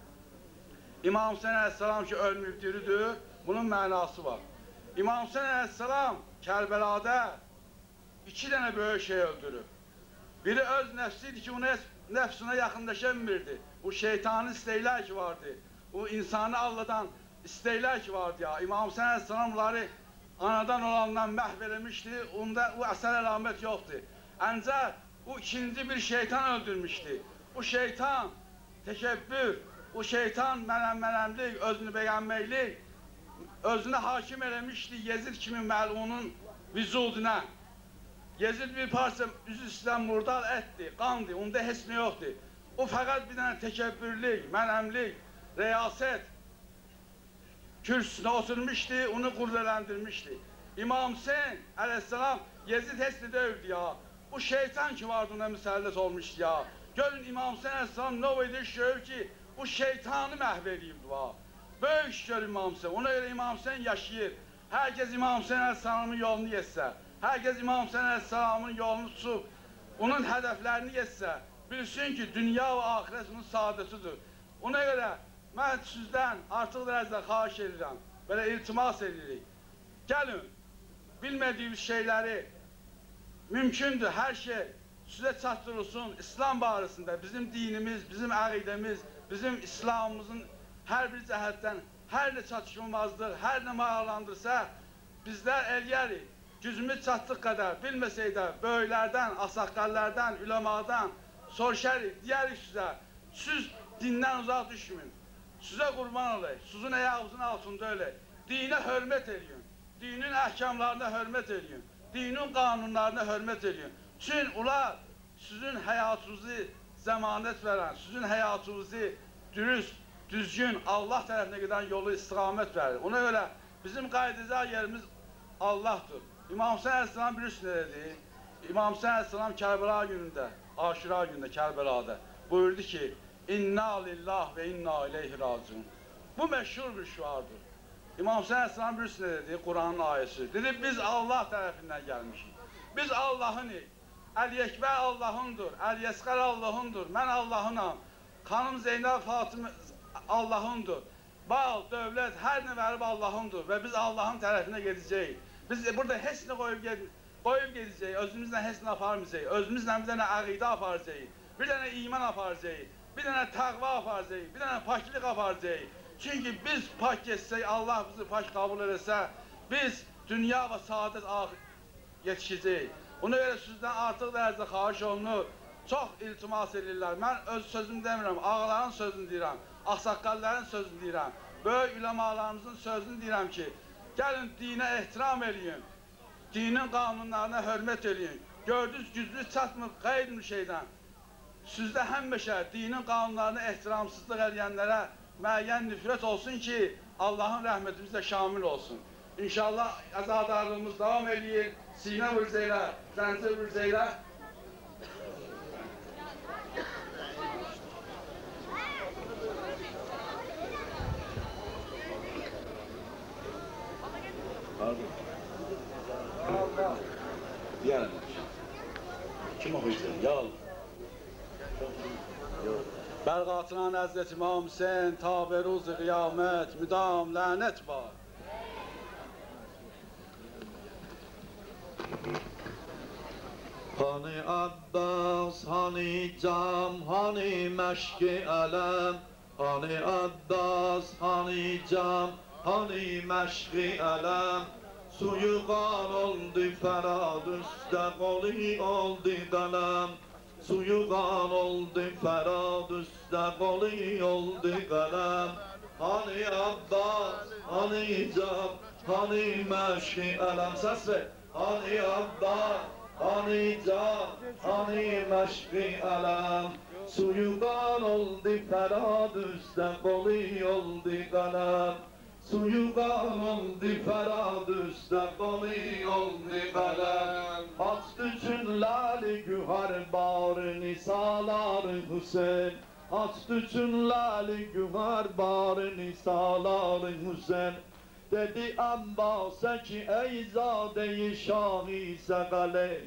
İmam Hüseyn əleyhissalam ki, ölməyib diridir, bunun mənası var. İmam Hüseyn əleyhissalam Kərbəlada iki dənə böyük şey öldürüb. Biri öz nəfsiydi ki, ona nəfsine yaxınlaşa bilmirdi. O şeytanın istəklər ki vardı. O insanı alladan istəklər ki vardı ya. İmam Hüseyin əleyhissalamları anadan olandan məhv eləmişdi. Onda o əsər əlamət yoxdur. Ancaq o ikinci bir şeytan öldürmüşdü. O şeytan təkəbbür, o şeytan mənəm-mənəmlik, özünü bəyənməklik, özünə hakim eləmişdi Yezid kimi məlunun vücuduna. Yezid bir parça üzü üstdən murdar ətdir, qandır, onda heç nə yoxdur. O fəqət bir dənə təkəbbürlük, mənəmlik, rəyasət kürsüsünə oturmuşdu, onu qüvvələndirmişdi. İmam Hüseyin əleyhissalam Yezid heç nə dövdü ya. Bu şeytan ki vardı ona müsəlləs olmuşdu ya. Görün İmam Hüseyin əleyhissalam nə o edir görür ki, bu şeytanı məhv edibdi va. Böyük iş görür İmam Hüseyin. Ona görə İmam Hüseyin yaşayır. Herkes İmam Hüseyin əleyhissalamın yolunu yetsə, herkes İmam Hüseyin əleyhissalamın yolunu tutub, onun hədəflərini yetsə, bilsin ki, dünya və ahirət onun saadətidir. Ona görə mən sizdən artıq dərəcədə xahiş edirəm, belə iltimas edirik. Gəlin, bilmədiyimiz şeyləri mümkündür, hər şey sizə çatdırılsın. İslam barəsində bizim dinimiz, bizim əqidəmiz, bizim İslamımızın hər bir cəhətdən hər nə çatışılmazdır, hər nə mağalandırsa, bizlər eləyərik. Gücümüz çatdıq qədər, bilməsək də böyüklərdən, asaqqallərdən, üləmadan soruşarıq, deyərik sizə, siz dindən uzaq düşməyin, sizə qurban olayıq, sizin ayağınızın altında ölək, dinə hörmət eləyin, dinin əhkamlarına hörmət eləyin, dinin qanunlarına hörmət eləyin. Çünki onlar sizin həyatınızı zəmanət verən, sizin həyatınızı dürüst, düzgün, Allah tərəfinə gedən yolu istiqamət verir. Ona görə bizim qaydacaq yerimiz Allahdır. İmam Hüseyin əleyhissalam bilirsiniz nə dedi? İmam Hüseyin əleyhissalam Kərbəla günündə, Aşura günündə Kərbəlada buyurdu ki, İnna lillah və inna ileyhi raciun. Bu məşhur bir şuardır. İmam Hüseyin əleyhissalam bilirsiniz nə dedi? Quranın ayəsi. Dedi, biz Allah tərəfindən gəlmişik. Biz Allah'ınıq. Əl-Yəkbər Allah'ındır, Əl-Yəsqər Allah'ındır, mən Allah'ınam. Xanım Zeynəb Fatimə Allah'ındır. Bal, dövlət, hər nə verib Allah'ındır və biz Allah'ın tərəfinə gedəcəyik. Biz burada heç nə qoyub, ged qoyub gedəcəyik, özümüzlə heç nə aparmayacaq, özümüzlə bir dənə əqidə aparacaq, bir dənə iman aparacaq, bir dənə təqva aparacaq, bir dənə paklıq aparacaq. Çünki biz pak geçsək, Allah bizi pak qabul edəsə, biz dünya və saadət yetişəcəyik. Ona görə sizdən artıq dərəcədə xahiş olunur, çox iltimas edirlər. Mən öz sözümü demirəm, ağaların sözünü deyirəm, ağsaqqalların sözünü deyirəm, böyük üləmalarımızın sözünü deyirəm ki, gəlin dinə ehtiram eləyin, dinin qanunlarına hörmət eləyin. Gördünüz, gücünüz çatmır, qeyd bir şeydən. Sizdə həmişə dinin qanunlarına ehtiramsızlıq eləyənlərə müəyyən nifrət olsun ki, Allahın rəhmətimizlə şamil olsun. İnşallah azadarlığımız davam eləyir, sinə vurcayla, zəncir vurcayla. Pardon. Allah. Diyelim. Kim okuyacak? Ya Allah. Yok. Belgatılan Hazreti İmam Hüseyin ta be ruzu kıyamet müdam lanet var. Hani Abbas, hani cam, hani meşki alem. Hani Abbas, hani cam, hani meşki alem. Suyu kan oldu ferad üstte koli oldu kalem. Suyu kan oldu ferad üstte koli oldu kalem. Hani Abbas, hani cam, hani meşki alem. Ses ver. Hani Abbas, hani cam, hani meşki alem. Suyu kan oldu ferad üstte koli oldu kalem. Suyu kan oldu ferad üstte koli oldu kalem. Açtı çünlali gühar bar nisalar Hüseyin. Açtı çünlali gühar bar nisalar Hüseyin. Dedi Abbas'a ki ey zade-i Şah-ı Sekaleyn,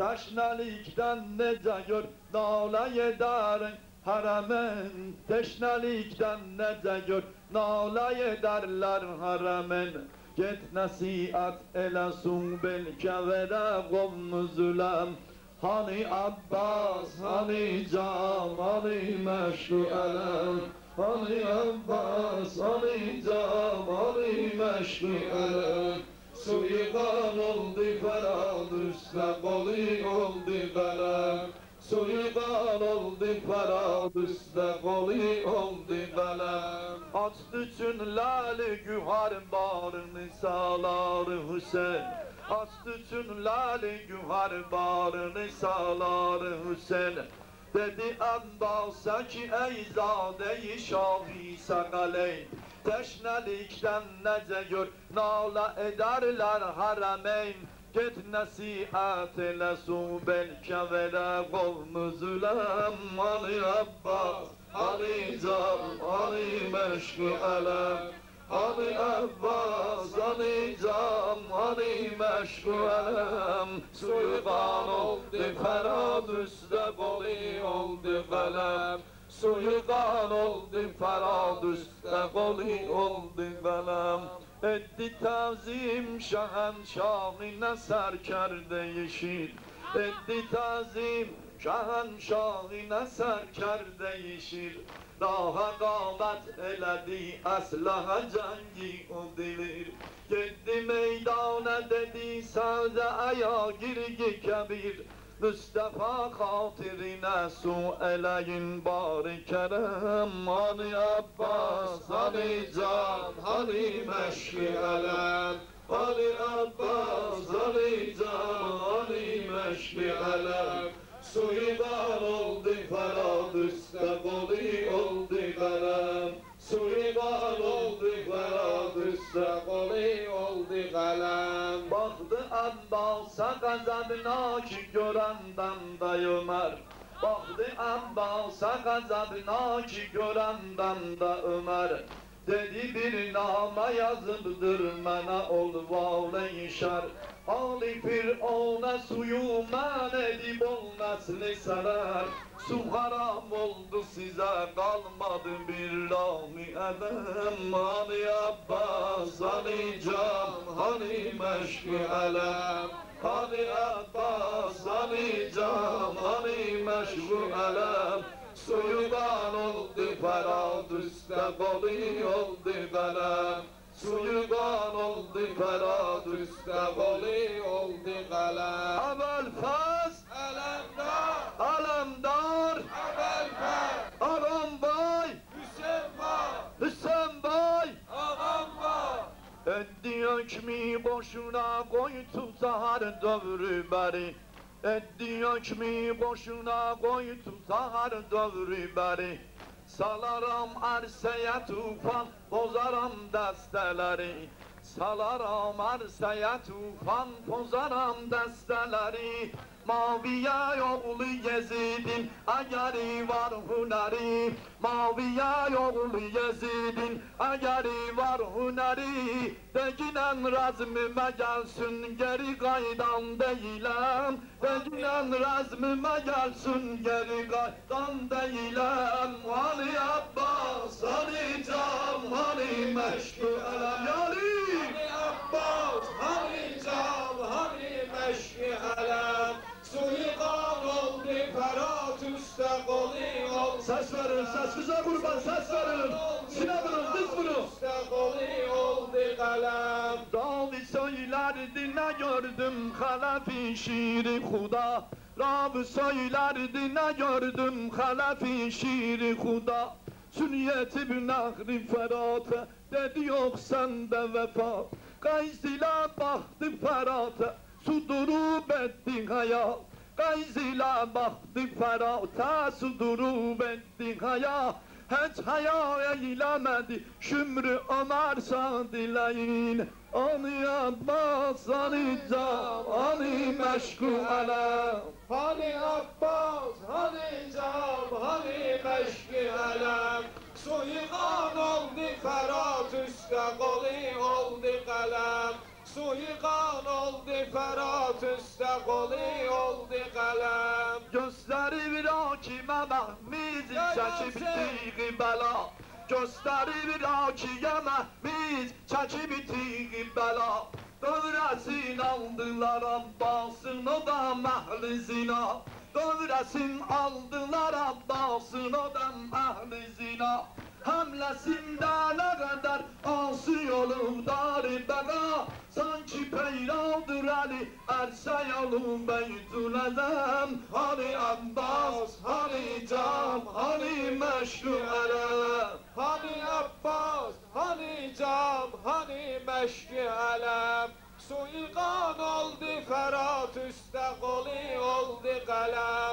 teşnelikten nece gör nale eder haremen. Teşnelikten nece gör nale ederler haremen. Get nasihat elesun belke vere kavm zulem. Hani Abbas, hani cam, hani meşru elem. Hani Abbas, hani cam, hani meşru elem. Suyu kan oldu ferad üstte koli oldu kalem. Suyu kan oldu ferad üstte koli oldu kalem. Açtı çünlali gühar bar nisalar Hüseyin. Açtı çünlali gühar bar nisalar Hüseyin. Dedi Abbas'a ki ey zade-i Şah-ı Sekaleyn, teşnelikten nece gör nala ederler haremeyn. Get nasihat elesu belke vere kavm zulem. Hani Abbas, hani cam, hani meşku elem. Hani Abbas, hani cam, hani meşku elem. Suyu kan oldu ferad üstte koli oldu kalem. Suyu kan oldu ferad üstte koli oldu kalem. Etti tazim şahenşahine serkerde yeşil. Etti tazim şahenşahine serkerde yeşil. Daha qamet eledi əslaha cengi o dilir. Gitti meydana dedi sade aya girgi kebir. Mustafa hatirine su eleyin bari kerem. Hani Abbas, hani cam, hani meşki elem. Hani Abbas, hani cam, hani meşki elem. Suyu kan oldu ferad üstte koli oldu kalem. Suyu kan oldu ferad üstte koli oldu kalem. Baktı Abbas'a gazabnaki görenden de Ömer. Baktı Abbas'a gazabnaki görenden de Ömer. Dedi bir nama yazıbdır mena ol vale şer. Ali Firavun'a suyu men edip ol nesli serer. Su haram oldu size kalmadı bir rami edem. Hani Abbas, hani cam, hani meşki elem. Hani Abbas, hani cam, hani meşki elem. Suyu kan oldu ferad üstte koli oldu kalem. Suyu kan oldu ferad üstte koli oldu kalem. Ebelfes Alemdar, alemdar, Ebelfer, ağam bay, Hüseyin var, Hüseyin bay. ağam var. Etti ökmi boşuna koy tutar dövrü beri. Etti ökmi boşuna koy tutar dövrü beri. Salaram arsaya tufan, bozaram desteleri. Salaram arsaya tufan, bozaram desteleri. Maviye oğlu Yezid'in ayarı var hüneri. Maviye oğlu Yezid'in ayarı var hüneri. Deginen razmime gelsin geri kaydan değilim. Deginen razmime gelsin geri kaydan değilim. Hani Abbas, hani Cam, hani meşku elem yari. Hani Abbas, hani Cam, hani meşki elem. Suikan oldu Ferhat üstte koli oldu. Ses verin, sesinize kurban, ses verin. Sine vurun, diz vurun. Üstte koli oldu kalem. Ravi söylerdi ne gördüm halefi şiiri huda. Ravi söylerdi ne gördüm halefi şiiri huda. Sünniyeti bir nahri ferate dedi yok sende vefa. Gayzila baktı ferate su durup etti hayat. Gayzila baktı ferate su durup etti hayat. Hiç haya eylemedi şümrü Ömer Sadileyin. Ani Abbas, ani Cam, ani meşku elem. Hani Abbas, hani Cam, hani meşki elem. Suikan oldu Ferhat üstte koli oldu kalem. Suikan oldu Ferhat üstte koli oldu kalem. Gösteri bir hakime Mehmiz çekip bittiği bela. Gösteri bir hakime Mehmiz çekip bittiği bela. Dövresin aldılar Abbas'ın o da mahli zina. Dövresin aldılar Abbas'ın o da mahli zina. Hamlesinde ne kadar asi yolu dar-ı beka. Sanki peyradır Ali erse yolu Beytül Ezem. Hani Abbas, hani Cam, hani meşru elem. Hani Abbas, hani Cam, hani meşki elem. Suikan oldu Ferhat üstte koli oldu kalem.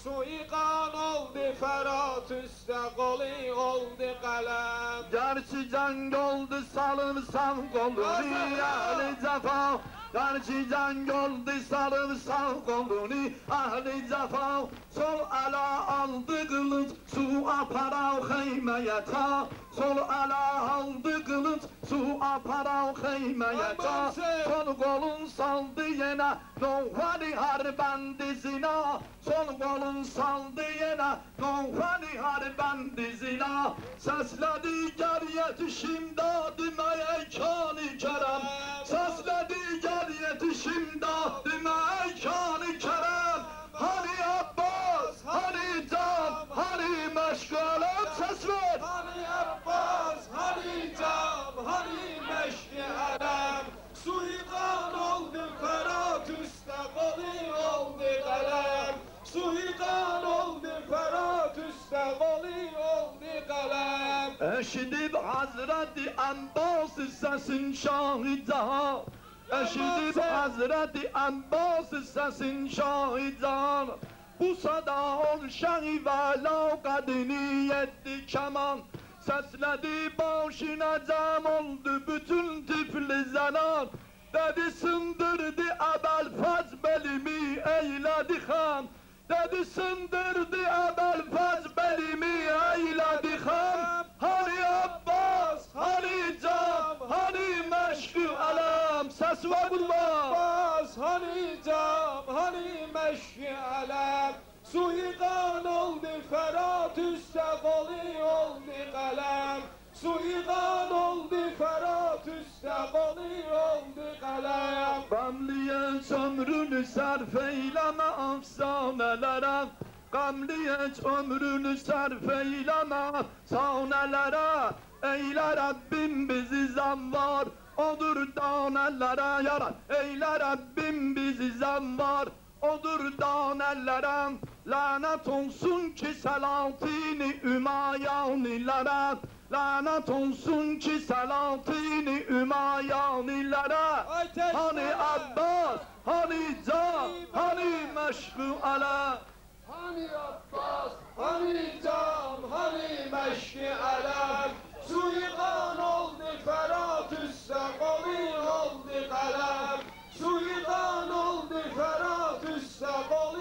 Suikan oldu Ferhat üstte koli oldu kalem. Gerçi cenk oldu sarımsak olur ahli cefa. Gerçi cenk oldu sarımsak olur ahli cefa. Sol ala aldı kılıç su apara heymeye ta. Sol ala aldı kılıç su apara heymeye ta. Sol kolun saldı yine novhari harben dizina. Sol kolun saldı yine novhari harben dizina. Sesledi geriye düşümdadım ey kâni kerem. Sesledi geriye düşümdadım ey kâni kerem. Hani Abbas, hani Cam, hani meşku elem. Ses ver. Hani Abbas, hani Cam, hani meşki elem. Suikan oldu Ferhat üstte koli oldu kalem. Suikan oldu Ferhat üstte koli oldu kalem. Eşidip Hazreti Abbas sesin şahidan. Eşidip Hazreti Abbas sesin şahidan. Bu sada ol şahi ve lavkadini yetti keman. Sesledi başına cam oldu bütün tifli zenan. Dedi sındırdı ebel faz belimi eyledi han. Dedi sındırdı ebel faz belimi eyledi han. Hani Abbas, hani Cam, hani meşku elem. Ses ver kurban. Abbas, hani Cam, hani meşki elem. Suikan oldu Ferhat üstte koli oldu kalem. Suikan oldu Ferhat üstte koli oldu kalem. Gamliye ömrünü sarf eyleme afsanelere. Gamliye ömrünü sarf eyleme afsanelere. Eyle Rabbim bizi zamvar odur danellere yarar. Eyle Rabbim bizi zamvar odur danellere. Lanet olsun ki Selahattin-i Ümayyanilere. Lanet olsun ki Selahattin-i Ümayyanilere. Hani Abbas, hani Cam, hani meşku elem. Hani Abbas, hani Cam, hani meşki elem. Suikan oldu Ferhat üstte koli oldu kalem. Suikan oldu Ferhat üstte koli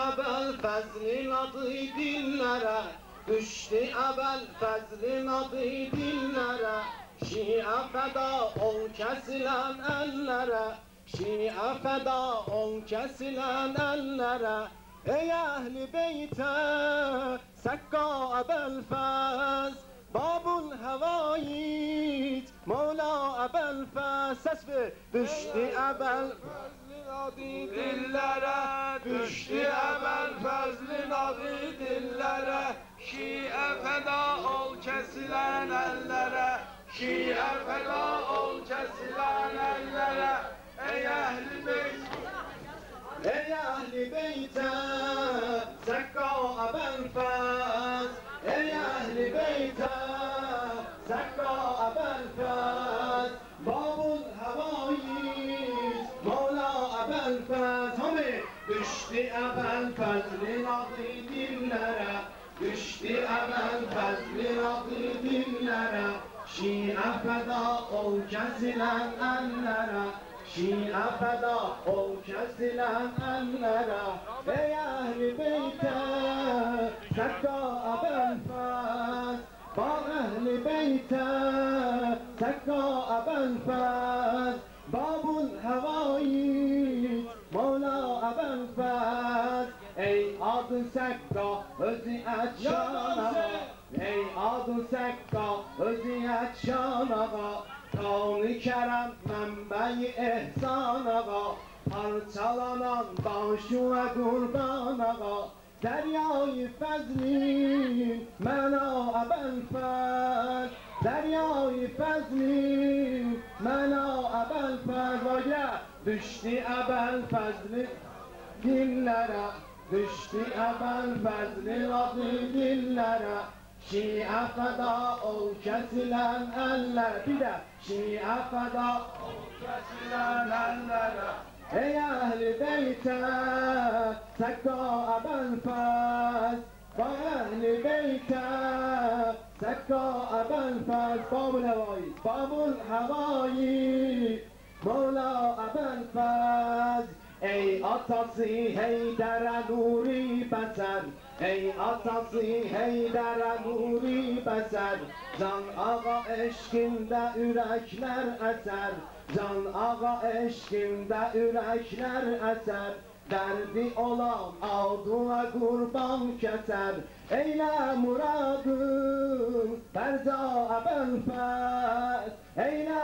əbəl fəzlin adı dillərə, düşdü əbəl fəzlin adı dillərə. Şiə fəda ol kəsilən əllərə, şiə fəda ol kəsilən əllərə. Ey əhli beytə, səkka əbəl fəz, babul həvayit, Mevla əbəl fəz. Səs ver. Düşdü əbəl fəzlin adı dillərə, düşdü əbəl fəzlin adı dillərə. Şiə fəda ol kəsilən əllərə, şiə fəda ol kəsilən əllərə. Ey əhli beyt, ey əhli beytə, səkka əbəl fəz. Ey əhli beytə, səkka əbəl fəz, babul həvayit, Mevla əbəl fəz. Hamı düşdü əbəl fəzlin adı dillərə, düşdü əbəl fəzlin adı dillərə. Şiə fəda ol kəsilən əllərə, şiə fəda ol kəsilən əllərə. Ey əhli beytə, səkka əbəl fəz, bağ əhli beytə, səkka əbəl fəz, babul həvayit, Mevla əbəl fəz. Ey adı səkka özü ətşanağa, ey adı səkka özü ətşanağa. Kân-ı kərəm mənbəyi ehsan ağa, parçalanan başuə qurban ağa. Dəryayı fəzlin mənə əbəl fəz, dəryayı fəzlin mənə əbəl fəz. Vəgə düşdü əbəl fəzlin dillərə, düşdü əbəl fəzlin adı dillərə. Şiə fəda ol kəsilən əllərə. Bir də şiə fəda ol kəsilən əllərə. Ey əhli beytə, səkka əbəl fəz, və əhli beytə, səkka əbəl fəz. Babul həvayit, babul həvayit, Mevla əbəl fəz. Ey atası Heydərə nuri bəsər, ey atası Heydərə nuri bəsər. Can ağa eşqində ürəklər əsər, can ağa eşqində ürəklər əsər. Dərdi olan adına qurban kəsər. Eylə muradın bərza əbəl fəz, eylə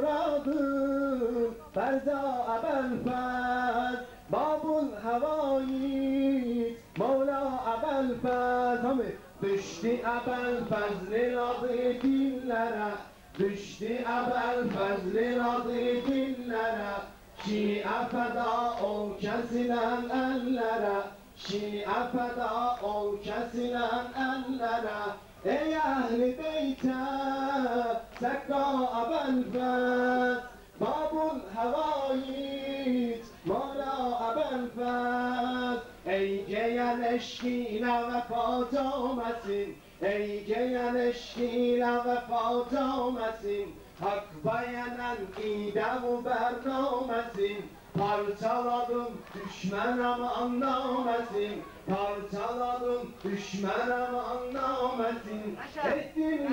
muradın bərza əbəl fəz. Babul həvayit, Mevla əbəl fəz. Hamı düşdü əbəl fəzlin adı dillərə, düşdü əbəl fəzlin adı dillərə. Şiə fəda ol kəsilən əllərə, şiə fəda ol kəsilən əllərə. Ey əhli beytə, səkka əbəl fəz, babul həvayit, Mevla əbəl fəz. Ey gəyən eşqinə vəfat olməsin, ey gəyən eşqinə vəfat olməsin. Hak bayanan idam-ı bernamesin, parçaladım düşman aman namesin, parçaladım düşman aman namesin. Ettin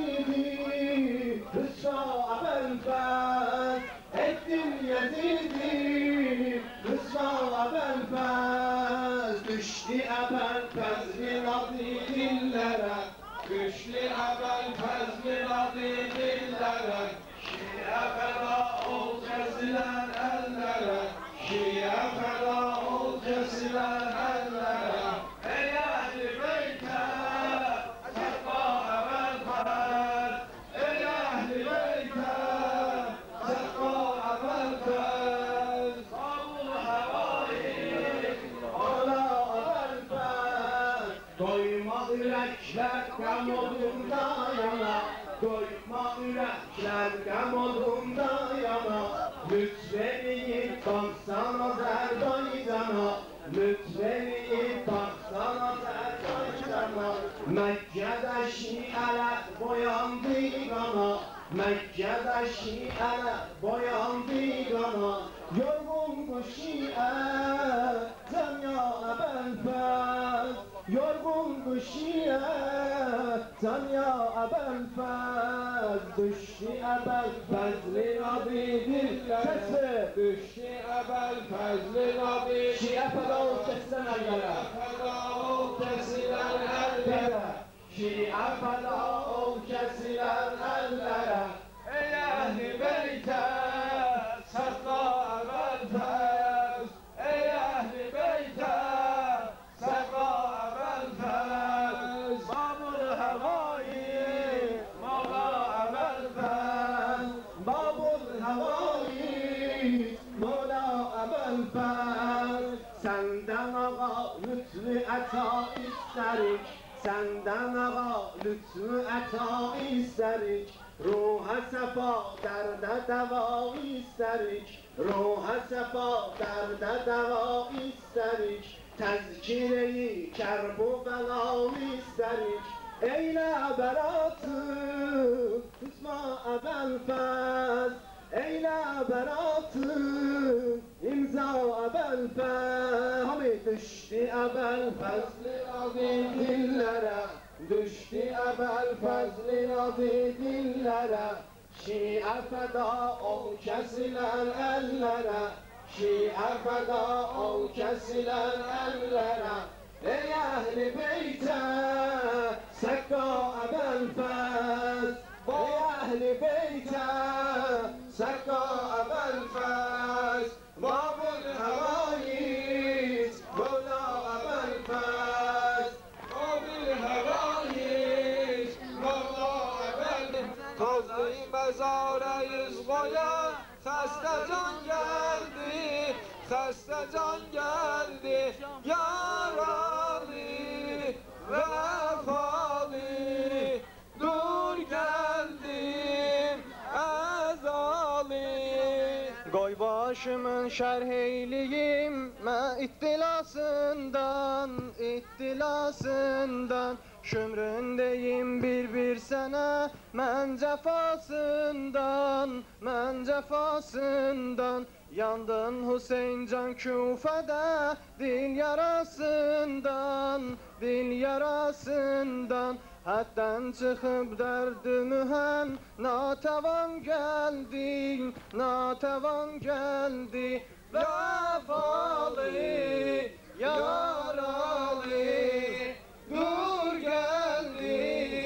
Yezid'i rüsva əbəl fəz, ettin Yezid'i rüsva əbəl fəz. Düşdü əbəl fəzlin adı dillərə, düşdü əbəl fəzlin adı dillərə. Şiə fəda ol kəsilən əllərə, şiə fəda ol kəsilən əllərə. Ey əhli beytə, səkka əbəl fəz, ey əhli beytə, səkka əbəl fəz. Babul həvayit, Mevla əbəl fəz. Doyma ürəklər qəm odunda yana, doyma ürəklər qəm odunda yana. Lütfeniyib baxsan Azərbaycana, lütfeniyib baxsan Azərbaycana. Məkkədə şiələr boyandı qana, Məkkədə şiələr boyandı qana. Yorğun bu şiə, cəmya əbəl کشیه تنیا ابوالفضل دشتی ابوالفضل نابیدی کسه دشتی ابوالفضل نابیدی شیعه فدا و کسن الگره فدا و کسیلن الگره شیعه فدا و کسیلن الگره ای اهل بیت سقا ابوالفضل ای اهل بیت سقا ابوالفضل باب الهوایی مولا ابوالفضل باب الهوایی مولا ابوالفضل senden ağa lütfü ata isterik senden ağa lütfü ata isterik ruha sefa derde deva isterik ruha sefa derde deva isterik tezkire-i kerb-u bela isterik eyle beratı tutma Ebelfez eyle beratı imza Ebelfez hami düştü Ebelfez'li adı dillere düştü Ebelfez'li adı dillere şi'e feda ol kesilen ellere şi'e feda ol kesilen ellere ey ehli beyte sekka Ebelfez ey ehli beyte sekka Ebelfez babul hevayit mola Ebelfez babul hevayit mola Ebelfez tozlu mezara yüz koyan xəstə can geldi xəstə can geldi yaralı vefalı dur geldim əzalı qoy başımın şərh eyliyim mən ittilasından ittilasından şömründeyim bir-bir sənə mən cəfasından mən cəfasından yandın Hüseyin can Küfədə dil yarasından dil yarasından həddən çıxıb dərdi mühən natəvan gəldi natəvan gəldi vəfalı yaralı dur geldi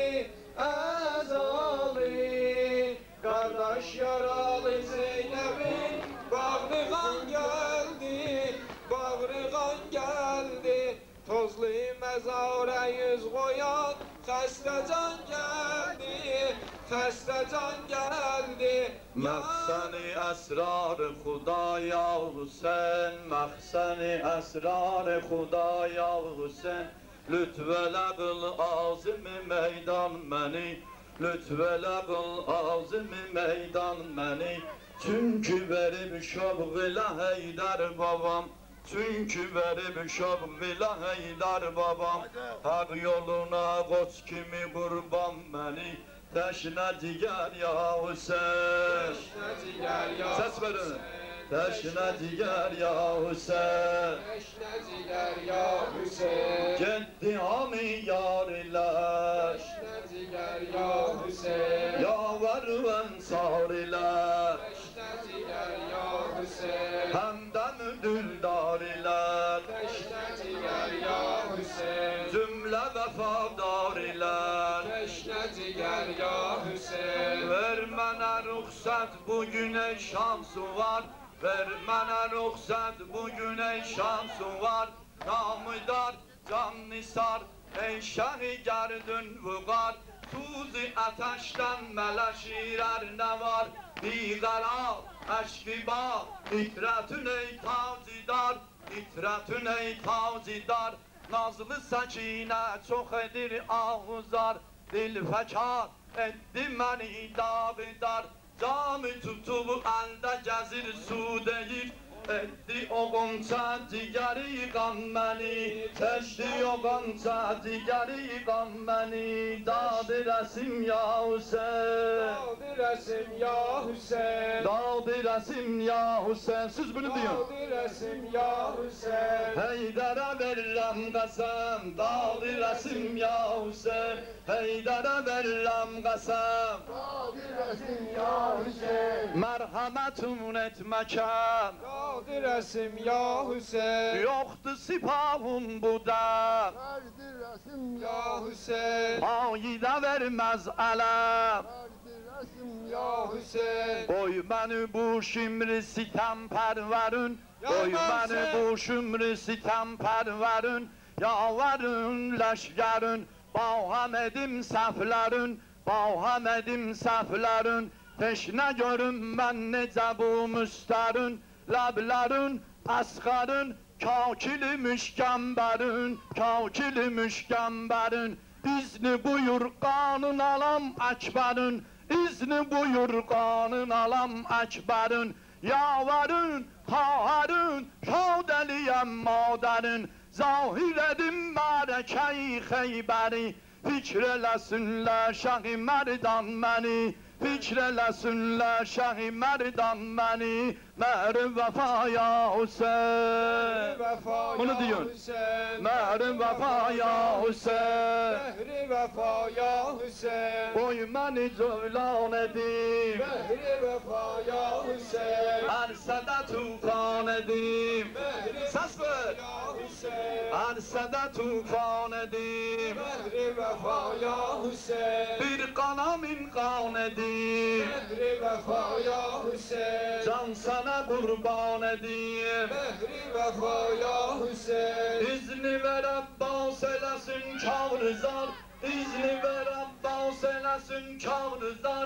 əzalı qardaş yaralı Zeynəbin bağrıqan geldi bağrıqan geldi tozlu məzara yüz qoyan xəstə can geldi xəstə can geldi مخزن اسرار خدایا حسین مخزن اسرار خدایا حسین لطفele kıl azimi meydan məni lütfele kıl azimi meydan məni çünkü verib şovqila Heydər babam çünkü verib şovqila Heydər babam haq yoluna qoç kimi qurban məni təşnə digər ya Hüseyin ses verin təşnə digər ya Hüseyin təşnə digər ya Hüseyin Geddi hami yarilər təşnə digər ya Hüseyin Yavər və ensarilər təşnə digər ya Hüseyin Həmdən düldarilər təşnə digər ya Hüseyin Cümlə vəfadarilər təşnə digər ya Hüseyin Ver mənə rüxsət bugün ey şansı var Ver mənə rüxsət bugün ey şansı var Namıdar can nisar ey şəhi gərdün vüqar Tuzi ateşten meleşirer ne var Biqarar əşqi var İtrətün ey tacidar İtrətün ey tacidar Nazlı səkinə çox edir ağuzar Dil fəkar etdi məni dağıdar Camı tutub əldə gəzir su deyir Etti o gonca digeri kan beni, teşti o gonca digeri kan beni. Dağdı resim ya Hüseyin, Dağdı resim ya Hüseyin, dağdı resim ya Hüseyin. Siz bunu diyin. dağdı resim ya Hüseyin. Heydara verirəm qəsəm, dağdı resim ya Hüseyin. Heydara verirəm qəsəm, dağdı resim ya Hüseyin. merhametun etməkəm. Dağdı resim ya Hüseyin, Yoxdur sipahın bu da, Dağdı resim ya Hüseyin, fayidə verməz ələm. dağdı resim ya Hüseyin. Qoy məni bu şimri sitem pərvərün, qoy məni bu şimri sitem pərvərün. Yavarın leşgərün, baham edim səhvlərin, baham edim səhvlərin. Teşnə görüm mən necə bu müstərin, ləblərin, əsqərin, kakili müşkəmbərin, kakili müşkəmbərin. İzni buyur qanun alam əkbərin, İzni buyur qanun alam əkbərin. Yavarın, xaharın, şadəliyəm madərin. Zahir edim mərəkəyi xeybəri, fikr eləsinlər şəhi mərdan məni, fikr eləsinlər şəhi mərdan məni. Mərim vəfa ya Hüseyin, Vefa bunu ya diyor. Hüseyin, Mərim vəfa ya Hüseyin. Behri vefa ya Hüseyin, Qoy məni cövlan edim, Behri vefa ya Hüseyin, ərsədə tufan edim. Behri Səs ver! ya Hüseyin, Ərsədə tufan edim, Behri vefa ya Hüseyin, bir qana min qan edim. Behri vefa ya Hüseyin, Can sənə qurban edim. Behri vefa ya Hüseyin, İzni ver Abbas eləsin kağrızar, İzni ver Abbas eləsin kağrızar.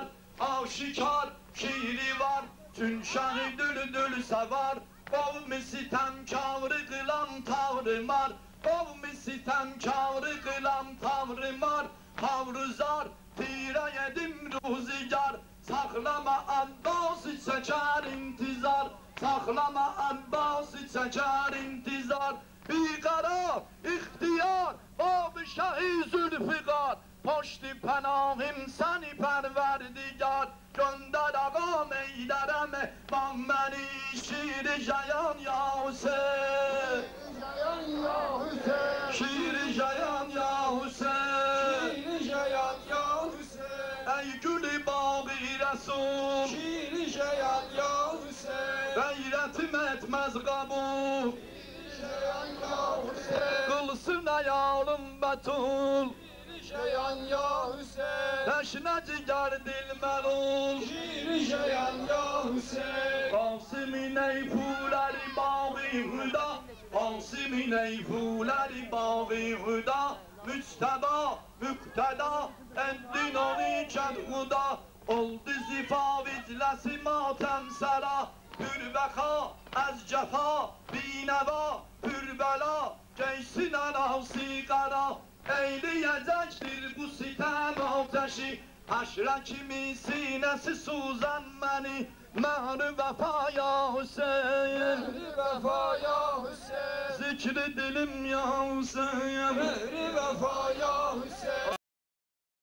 Aşikar şiiri var, tün şahı düldül savar. Qavmi sitem kağrı qılan tavrımar, Qavmi sitem kağrı qılan tavrımar. Havruzar tirə yedim ruzigar, Saxlama Abbas çəkər intizar, Saxlama Abbas çəkər intizar. Biqarar, ixtiyar, Bab-ı Şəhi Zülfiqar, Poşti pənahim səni pərverdigar. Göndər ağam eydərəm mən məni şiir-i jayan ya Hüseyin, Jayan ya Hüseyin, şiir-i jayan ya Hüseyin. Şiiri jayan ya Hüseyin, Ey gülü bağı Resul, Şiiri jayan ya Hüseyin, Gayretim etmez kabul, jayan ya Hüseyin, Kılsın ayağım betul, jayan ya Hüseyin, Teşne cigar dil melul. Şiiri jayan ya Hüseyin, Qasimin ey fuləri bağı hüda, Qasimin ey fuləri bağı hüda. Müçtəba, müqtəda, əndin onu kəd xuda. Oldu zifavizləsi matəm səra, Pürbəxa, əz cəfa, binəva, pürbəla, Geysin ənası qara. Eyləyəcəkdir bu sitəm atəşi, Həşrə kimi sinəsi suzan məni. Məhrü vəfa ya Hüseyin, Behri vefa ya Hüseyin, zikri dilim ya Hüseyin. Behri vefa